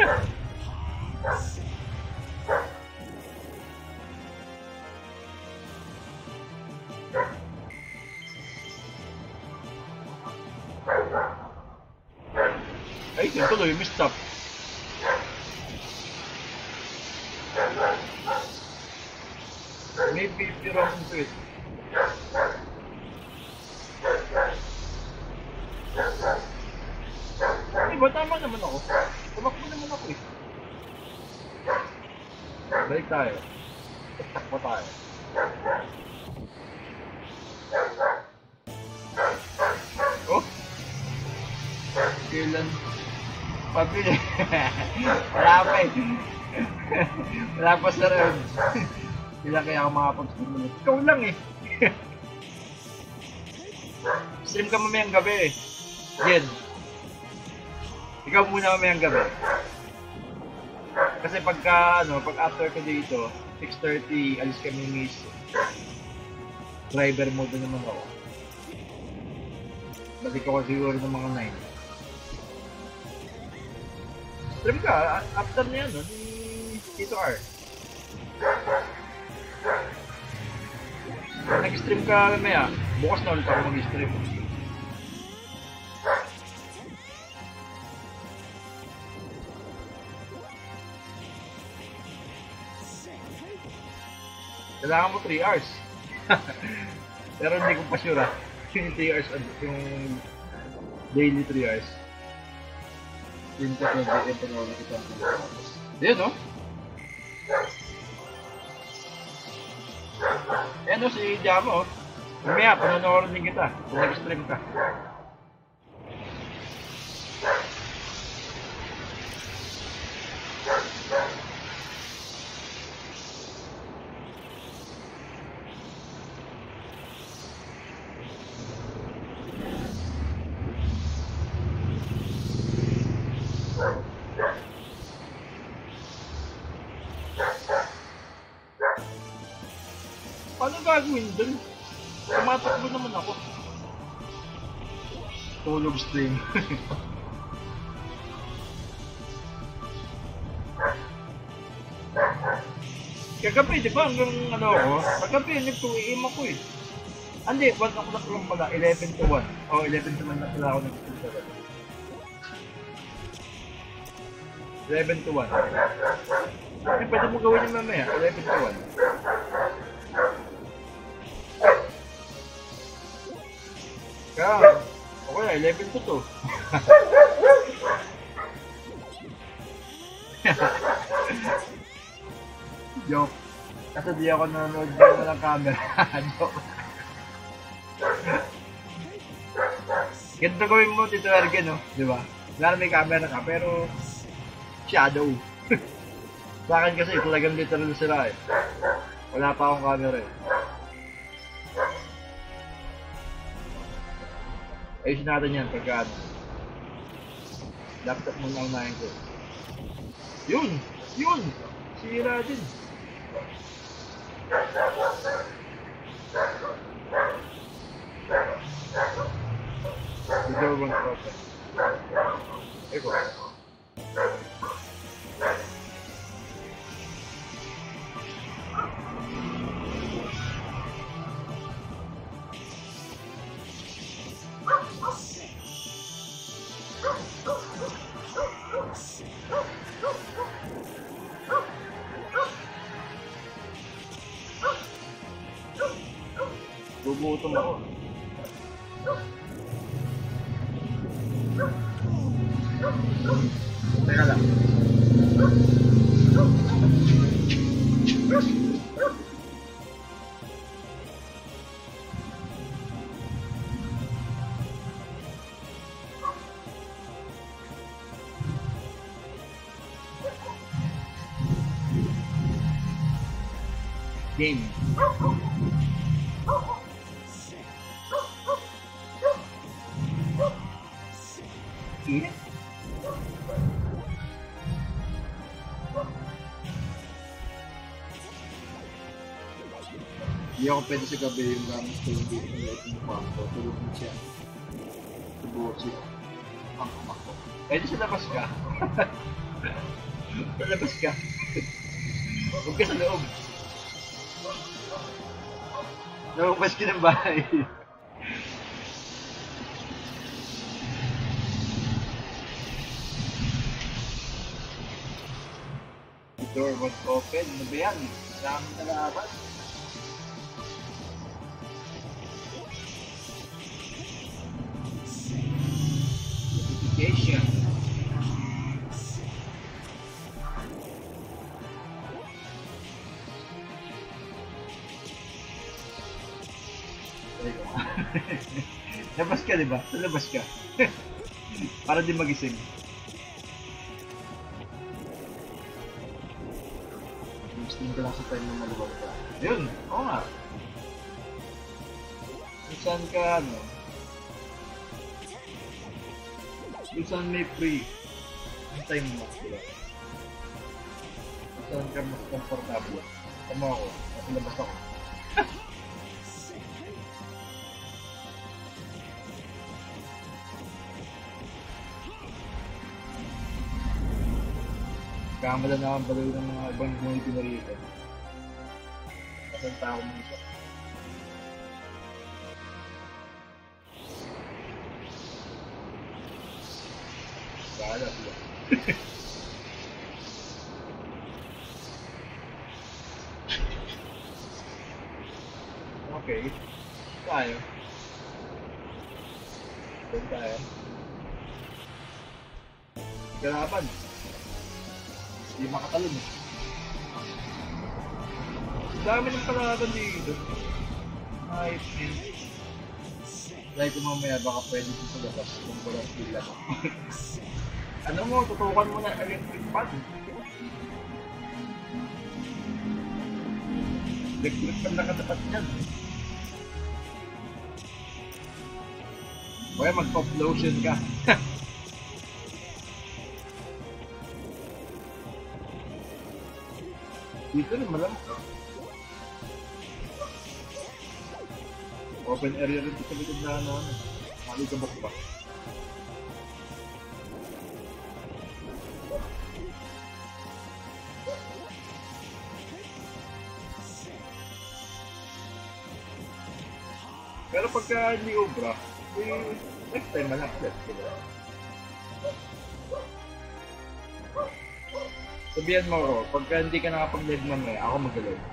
Ay, yun tuloy, mistap. Maybe if you run into it. Diba tama naman ako? Tumakbo naman ako eh. Balik tayo. Takbo tayo. Oh! Kailan? Pabili. Wala pa eh. Wala pa sa road. Kailan kaya ako makapag-stream? Ikaw lang eh. Stream ka mamayang gabi eh. Jen. Ikaw muna mamayang gabi. Kasi pagka, ano, pag after ko dito, six thirty, alis kami miss. Driver mode na naman ako. Balik ako siguro ng mga nine. Stream ka, after niya, no? Ni Tito R. Nag-stream ka mamaya, bukas na ulit ako mag-stream. Kailangan mo three hours. Pero hindi ko pa sure ah. Yung three hours, yung daily three hours. Yung tatlo na ito na nakita ko. Ayan no? Ayan no, si Jamo. Mamaya, panonood din kita kung nag-stream ka. Paano gagawin dun? Tumatakbo naman ako. Tulog stream. Kagabi, di ba? Hanggang ano ako? Kagabi, nag-two A M ako eh. Hindi, one o'clock lang pala. eleven to one. O, oh, eleven to one na pala ako nag-school talaga. eleven to one. Hindi, pwede mo gawin yung mamaya. eleven to one. Kaya, okay na, eleven to two. Joke. Kasi di ako nanonood dito ng camera. Joke. Ganito gawin mo, Tito Ergen, no? Di ba? Wala may camera ka, pero shadow. Sa akin kasi talagang literal sila eh. Wala pa akong camera eh. Ayusin natin yan pagka ano. Laptop mo na unahin ko. Yun! Yun! Sira din. The door won't open. Eko. Gugutom ako. Teka lang. Game. Yeah. Hindi ako pwede sa gabi yung gamit ko yung dito yung light ng pangko. Tulog mo siya. Tubusin ang amak ko. Pwede sa labas ka. Sa labas ka. Huwag ka sa loob. Lumabas ka ng bahay. The door was open. Ano ba yan? Dami na laban. Notification. Labas ka, diba? Labas ka. Para di magising. Gusto ko lang sa time na maluwag ka. Ayun, oo nga. Saan ka, ano? Saan may free? Ang time mo, diba? Saan ka mas komportable? Tama ako, kasi labas ako. Kamala na ang baloy ng mga ibang community na rito. Kasang tao mo isa. Bahala sila. Okay. Tayo. Doon tayo. Garapan. Hindi makatalon eh. Dami ng palaban dito. Ay, please. Dahil kung mamaya baka pwede dito sa labas kung walang pila mo. Ano mo, tutukan mo na electric pad. Electric pad nakatapat dyan. Kaya mag-pop lotion ka. Dito rin malam. Open area rin sa likod na ano, ano. Malikabok pa. Pero pagka hindi obra, eh, next time na lang ulit. Sabihan mo ako, pagka hindi ka nakapag-live mamaya, ako mag-live.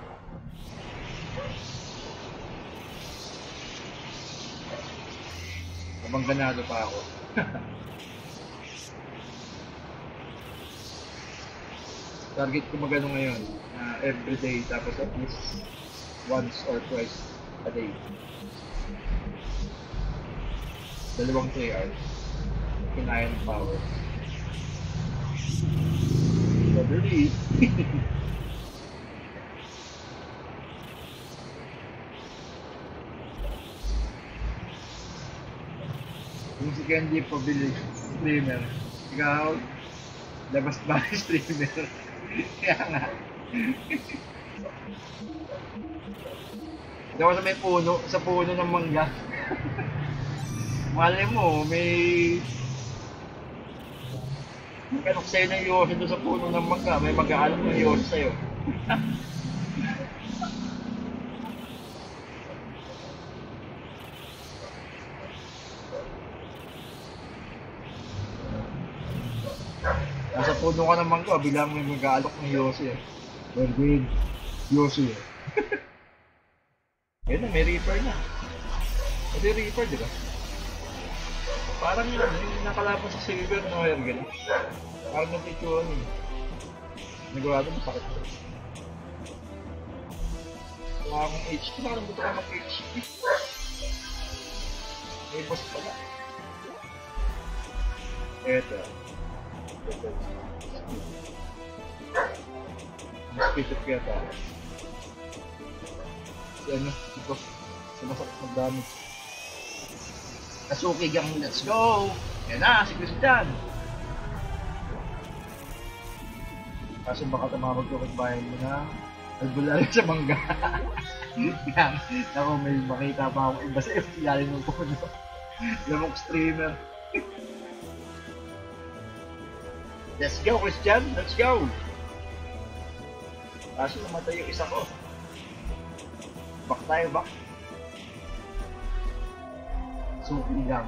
Habang ganado pa ako. Target ko magano ngayon, uh, everyday, tapos at least once or twice a day. Dalawang three hours. Kinaya ng power. So, really? Kung si Kenji pabili streamer, ikaw, labas ba streamer? Kaya nga. Hindi ako sa may puno, sa puno ng mangga. Malay mo, may... May kanok sa'yo ng Yoshi doon sa puno ng mangga, may mag-aalam ng Yoshi sa'yo. Nasa puno ka ng mangga, bilang may mag-aalok ng Yoshi eh. Berwin, Yoshi eh. Yan na, may Reaper na. May Reaper, di ba? Parang yun, yung nakalaban sa Silver no Ergen. Parang nagtituan yun. Nagawado, masakit ko. Wala akong H P, parang gusto ka mag-H P. May boss pala. Eto. Eto. Mas pitot kaya tayo. Si ano, ito. Sumasakit mag-damage. Kasuki gang, let's go! Yan na, si Christian! Kaso baka tumawag ko kung bayan mo na albularyo sa mangga. Yan, ako may makita pa ako iba sa F T L mo po, no? Lamok streamer. Let's go, Christian! Let's go! Kaso namatay yung isa ko. Back tayo, back. Suki lang.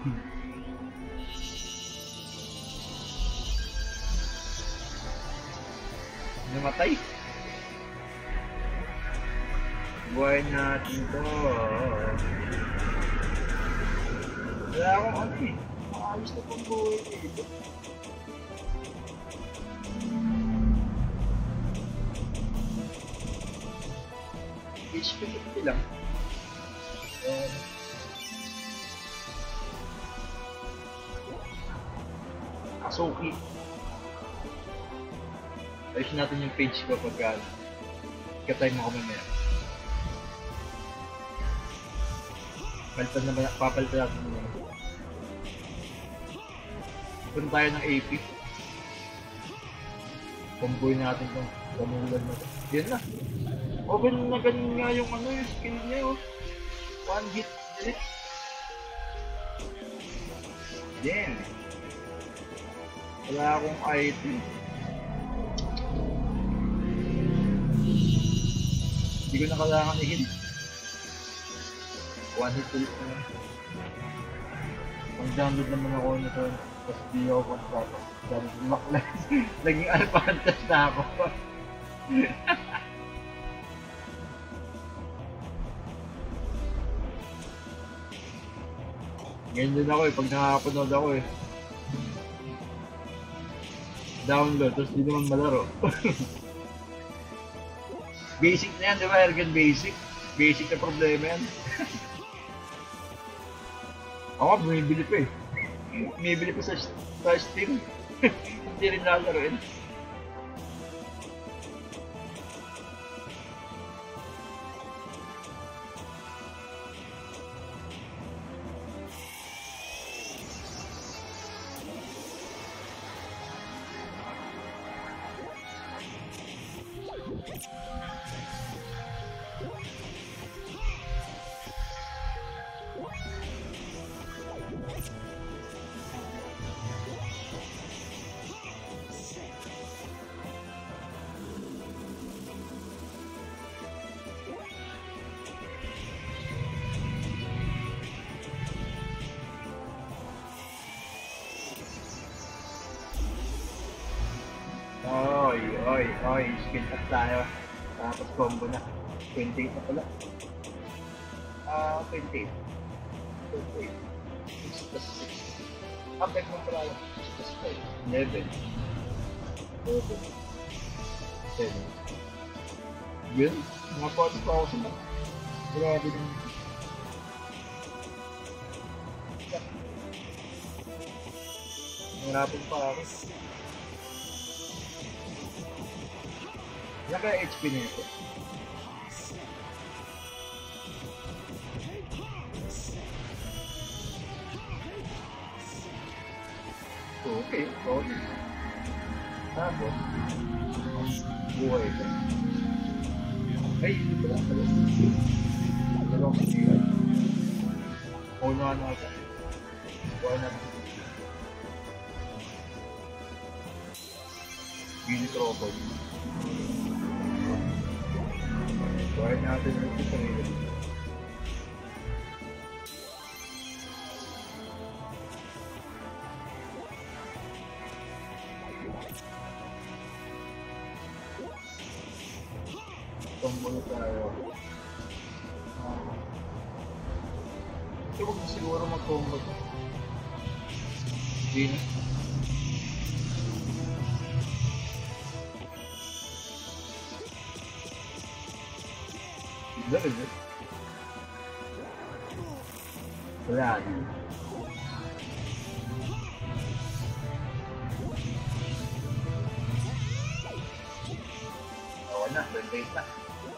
Namatay. Buhay natin to. Wala akong ano eh. Maayos na pong buhay dito. H P fifty lang. Um, Kasuki. Ayusin natin yung page ko pagka katime mo ako mamaya. Palitan na ba? Papalitan natin mo. Punta tayo ng A P. Comboy natin itong pamulan na ito. Yan na. Open na ganun nga yung ano yung skill niya oh. One hit delete. Damn. Wala akong item. Hindi ko na kailangan i-hit. One hit ulit na lang. Pag-download naman ako nito. Tapos di ako pag-tapos. Dahil lumaklas. Naging alphantas na ako. Ganyan din ako eh. Pag nakakapanood ako eh. Download, tapos di naman malaro. Basic na yan, di ba? Ergen basic. Basic na problema yan. Ako, bumibili pa eh. Bumibili pa sa, sa Steam. Hindi rin nalaroin. Okay, spin up tayo. Tapos combo na. twenty-eight na pala. Ah, twenty-eight. twenty-eight. six plus six. Update mo pala yun. six plus five. eleven. eleven. seven. Well, mga forty thousand na. Grabe din. Nangirapin pa ako. Ilan kaya H P na ito? Okay, okay. Tapos, buhay ka. Ay, hindi pala pala. Dalawang sigilan. Uno ano ka. Buhay natin. Unit robot. Buhay natin ito sa ngayon. Combo na tayo. Uh, ito huwag na siguro mag-combo. Hindi na. Hindi na rin. Wala na. Wala na, twenty-eight na.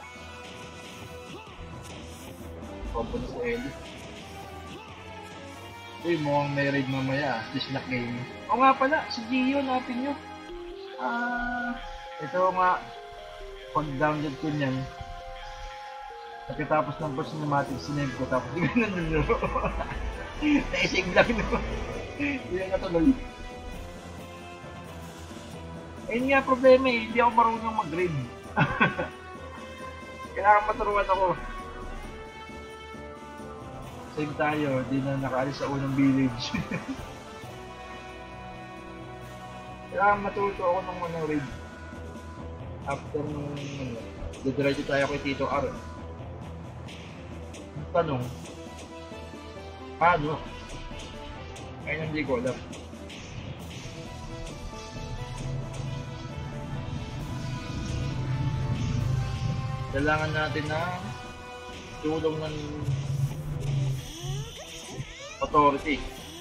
Combo na sa Ellie. Uy, mukhang may raid mamaya. Dislock game. O nga pala, si Gio, napin nyo. Ah, ito nga, pag-download ko niyan, pagkatapos ng first cinematic, sinave ko, tapos di ko nanunuro. Naisig lang naman. Hindi na natuloy. Ayun nga problema eh, hindi ako marunong mag-raid. Kailangan maturuan ako. Same tayo, di na nakaalis sa unang village. Kailangan matuto ako ng mga raid. After nung ano, didiretso tayo kay Tito R. Tanong, paano? Kaya hindi ko alam. Kailangan natin na tulong ng authority.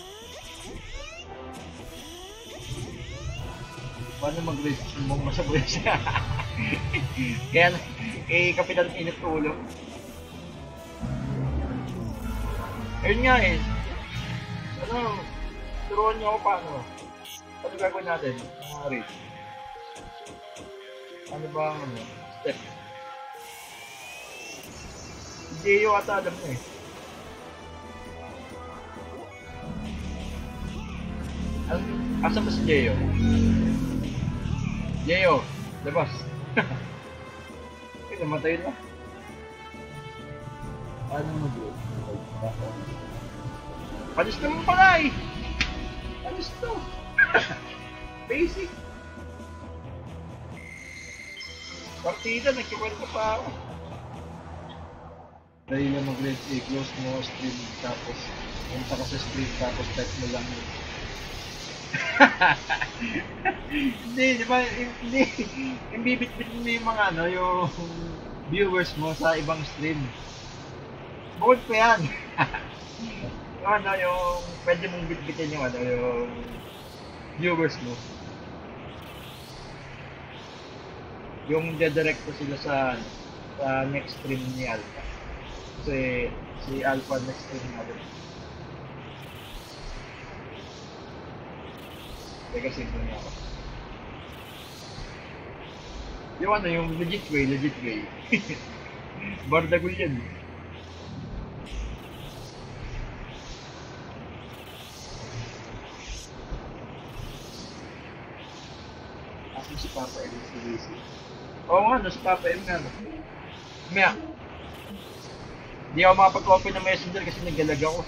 Paano mag-resist mong masabay siya? Kaya, eh, kapitan init ulo. Ayun nga eh. Ano, turuan niyo ako paano. Ano gagawin natin? Mga raid. Ano ba ang ano, step? Hindi yung ata alam na eh. Asan ba si Jeyo? Jeyo, labas. Ay, namatay na. Ano mo bro? Panis naman pala eh! Panis to! Basic! Partida, nagkikwento pa ako. Dahil na mag-red A, close mo stream tapos punta ka sa stream tapos type mo lang yun. Hindi, di ba? Hindi. Imbibit-bit mo yung mga ano, yung viewers mo sa ibang stream. Bukod pa yan. Yung ano, yung pwede mong bit-bitin yung ano, yung viewers mo. Yung dedirect ko sila sa sa next stream ni Alpha. Kasi si Alpha next stream natin. Teka, simple niya ako. Yung ano, yung legit way, legit way. Bardagul yan. Asin si Papa M si B C. Oo nga, no, si Papa M nga. No. Maya. Hindi ako makapag-open ng messenger kasi naggalag ako.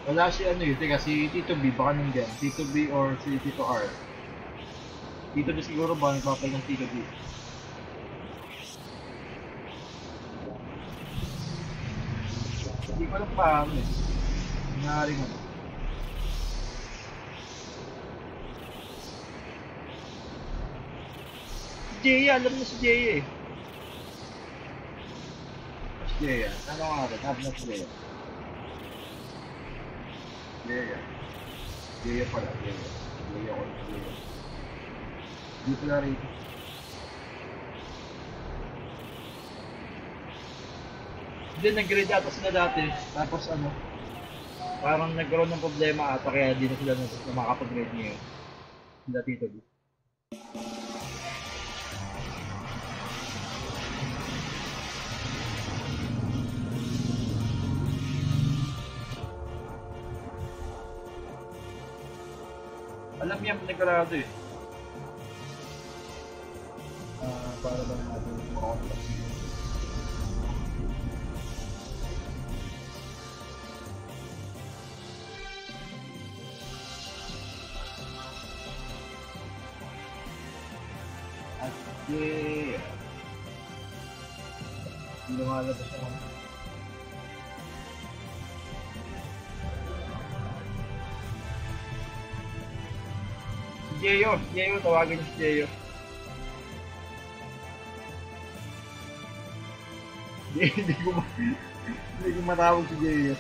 Wala si ano yun, teka, si Tito B, baka nandiyan. Tito B or si Tito R. Tito B siguro ba, nagpapay ng Tito B. Hindi ko alam paano eh. Nangyari nga. Si Jaya, alam mo si Jaya eh. Si Jaya, ano nga rin, alam na si Jaya. Jaya. Jaya pala, Jaya. Jaya ko, Jaya. Hindi pala rin. Hindi, nag-grade ata sila dati. Tapos ano, parang nagkaroon ng problema ata kaya di na sila na makapag-grade ngayon. Sila Tito B. Alam niya nagkarado eh. Ah, para ba natin makakontak. At yeah. Lumalabas ako. Jeyo, Jeyo, tawagin si Jeyo. Hindi, hindi ko ma... hindi ko matawag si Jeyo.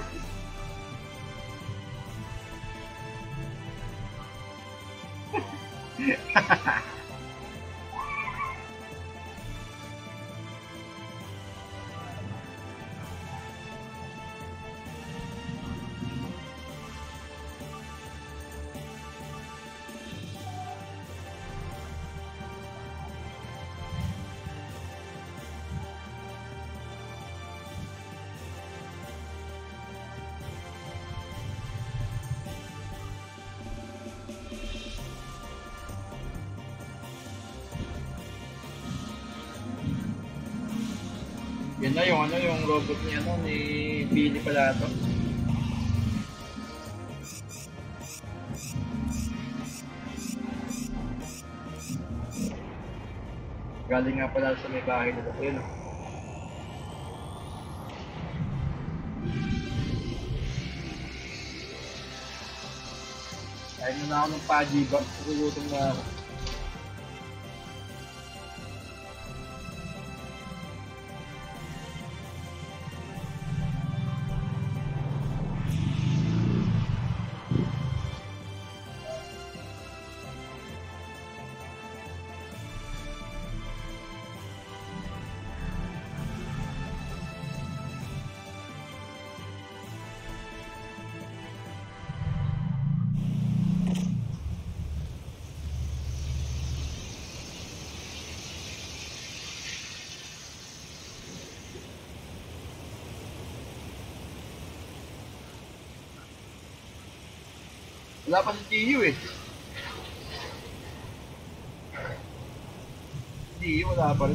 Yan na yung ano, yung robot ni ano, ni Billy pala ito. Galing nga pala sa may bahay nila. Ayun o. Ayaw na ako ng pajiba. Pagulutom na ako. Wala pa si Gio eh. Gio, wala pa rin.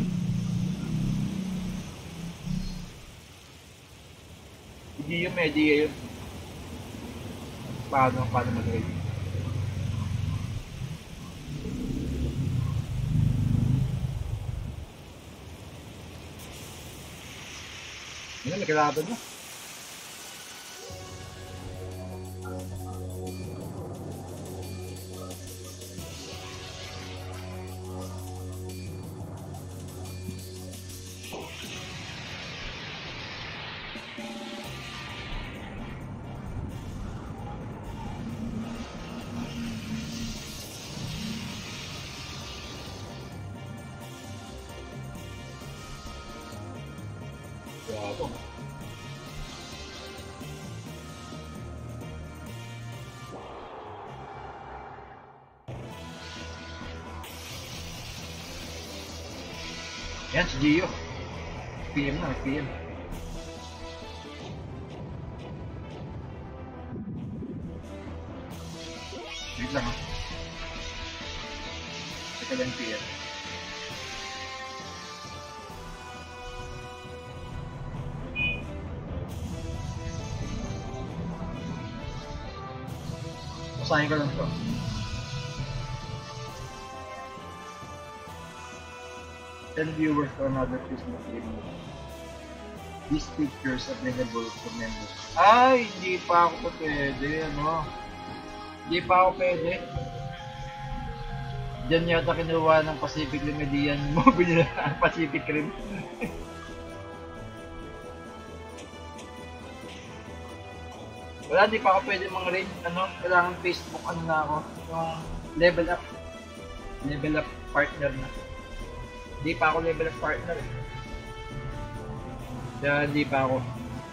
Si Gio, media yun. Paano, paano mag-ready? Yan, may kalaban na. Bravo. Yan si Gio. P M na, P M. Wait lang ha. Teka lang P M. Basahin ko lang to. ten viewers to another Christmas game. These pictures available for members. Ay, hindi pa ako pwede, ano? Hindi pa ako pwede. Diyan yata kinuha ng Pacific Remedian mobile na Pacific Rim. Wala, di pa ako pwede mga rin, ano, kailangan Facebook, ano na ako, yung level up, level up partner na. Di pa ako level up partner eh. Kaya di pa ako.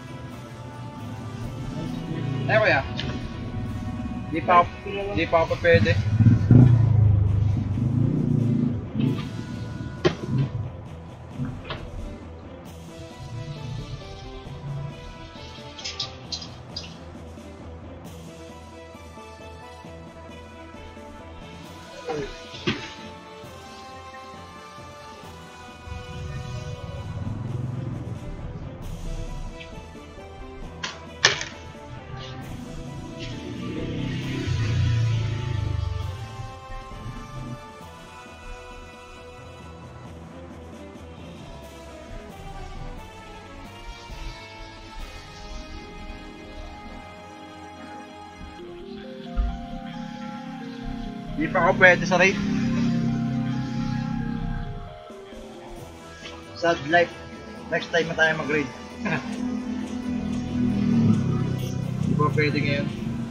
Eh kuya, di pa ako, di pa ako pwede. Di pa ako pwede sa raid. Sad life. Next time na tayo mag-raid. Di pa pwede ngayon.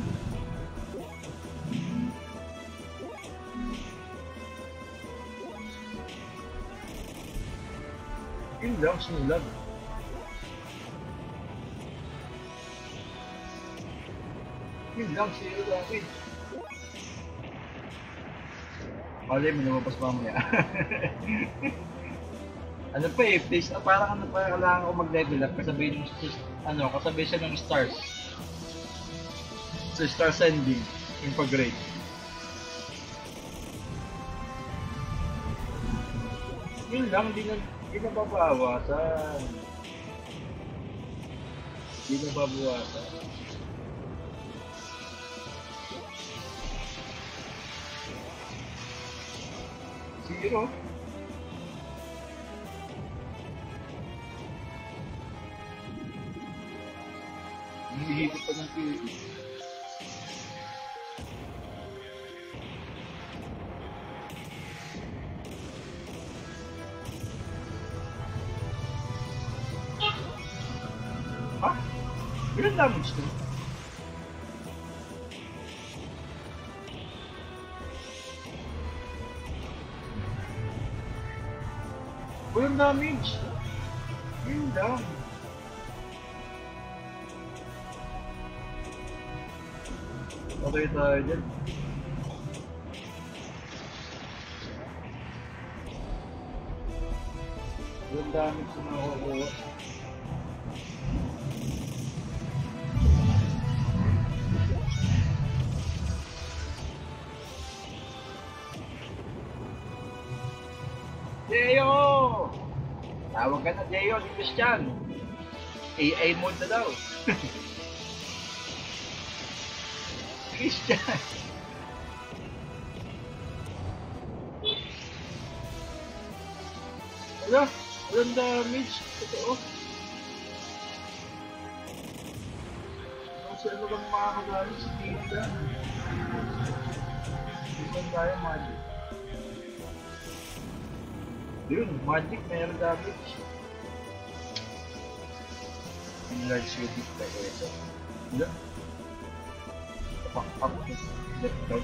Yun lang, sinulag. Yun lang, sinulag. Wala, may lumabas mamaya. Ano pa eh, please, ah, parang ano pa, kailangan ko mag-level up kasabay yung, ano, kasabay siya ng stars. So, star sending, yung pag-grade. Yun lang, di na, di na babawasan. Di na babawasan. Zero. Hihigit pa ng pili. Ha? Ilan damage to? Walang damage. Yun lang. Okay tayo dyan. Walang damage na nakukuha. Jeyo! Tawag ka na, Jeyo, si Christian. A I mode na daw. Christian. Wala, walang damage. Totoo. Kasi ano bang makakagamit sa tinda? Isang tayo magic. Yun, magic, mayroon damage. Yung large shooting tayo ito. Wala. Tapak-pak. Left down.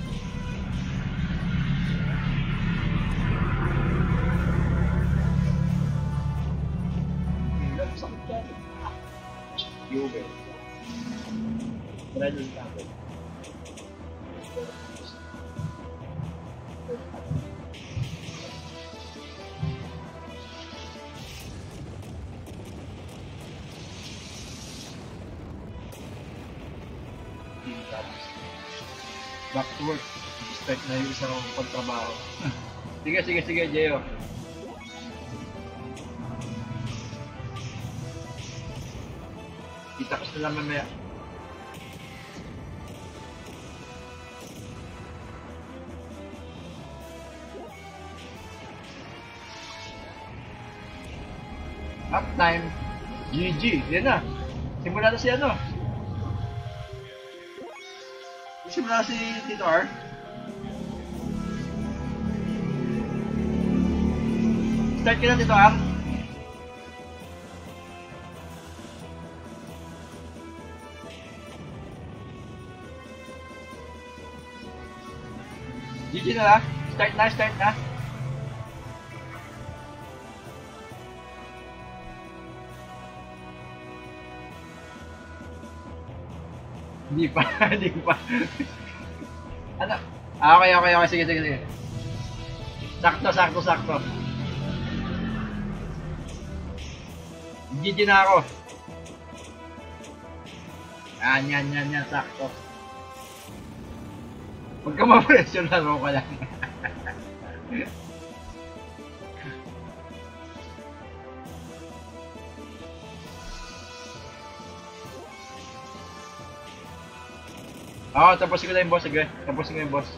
Wala, sakit ka. Yoga. Try nyo yung tapos. Back to work. Start na yung isang pagtrabaho. Sige, sige, sige, Jeyo. Kita ko sila mamaya. Half time. G G. Yan na. Simula na si ano. Simula na si Tito R. Start ka na, Tito R. G G na lang. Start na, start na. Hindi pa, hindi pa. Ano? Ah, okay, okay, okay. Sige, sige, sige. Sakto, sakto, sakto. G G na ako. Yan, yan, yan, yan. Sakto. Huwag ka ma-pressure, laro ka lang. Oo, oh, tapusin ko na yung boss. Sige, tapusin ko yung boss.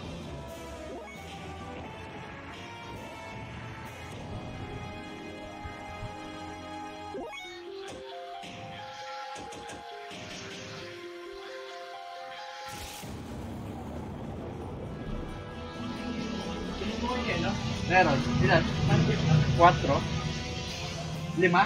Meron. Ilan? Quatro? Lima?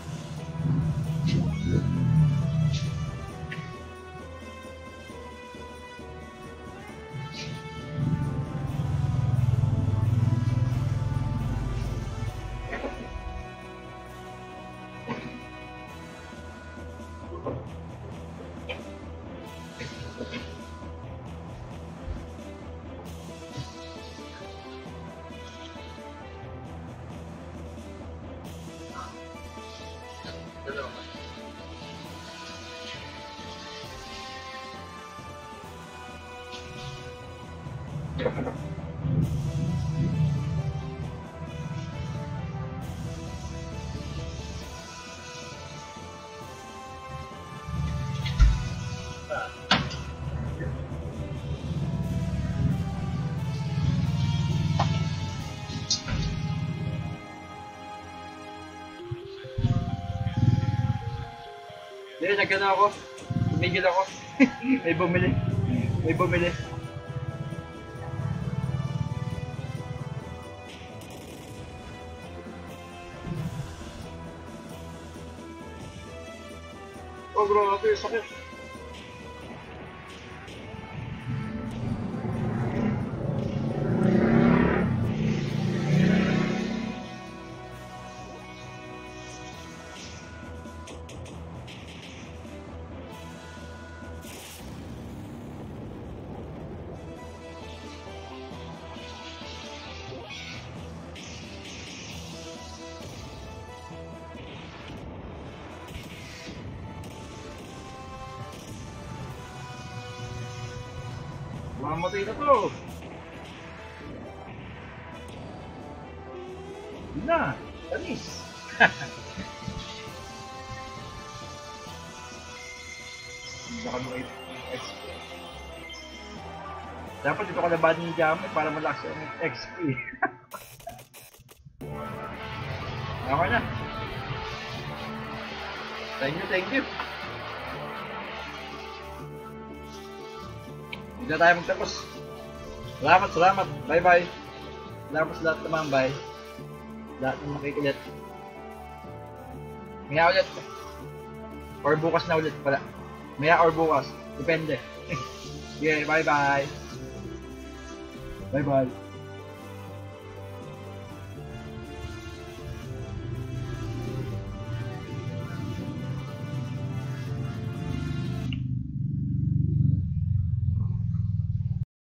Hindi, nagkano ako. Tumigil ako. May bumili. May bumili. Oh, grabe. Sakit. Mamatay na to. Yun na. Tanis. Baka mo X P. Dapat dito ka laban ng Jamie para malakas yung X P. Okay na. Thank you, thank you. Hindi na tayo magtapos. Salamat, salamat. Bye-bye. Salamat sa lahat naman, bye. Lahat ng makikilit. Maya ulit. Or bukas na ulit pala. Maya or bukas. Depende. Okay, bye-bye. Bye-bye.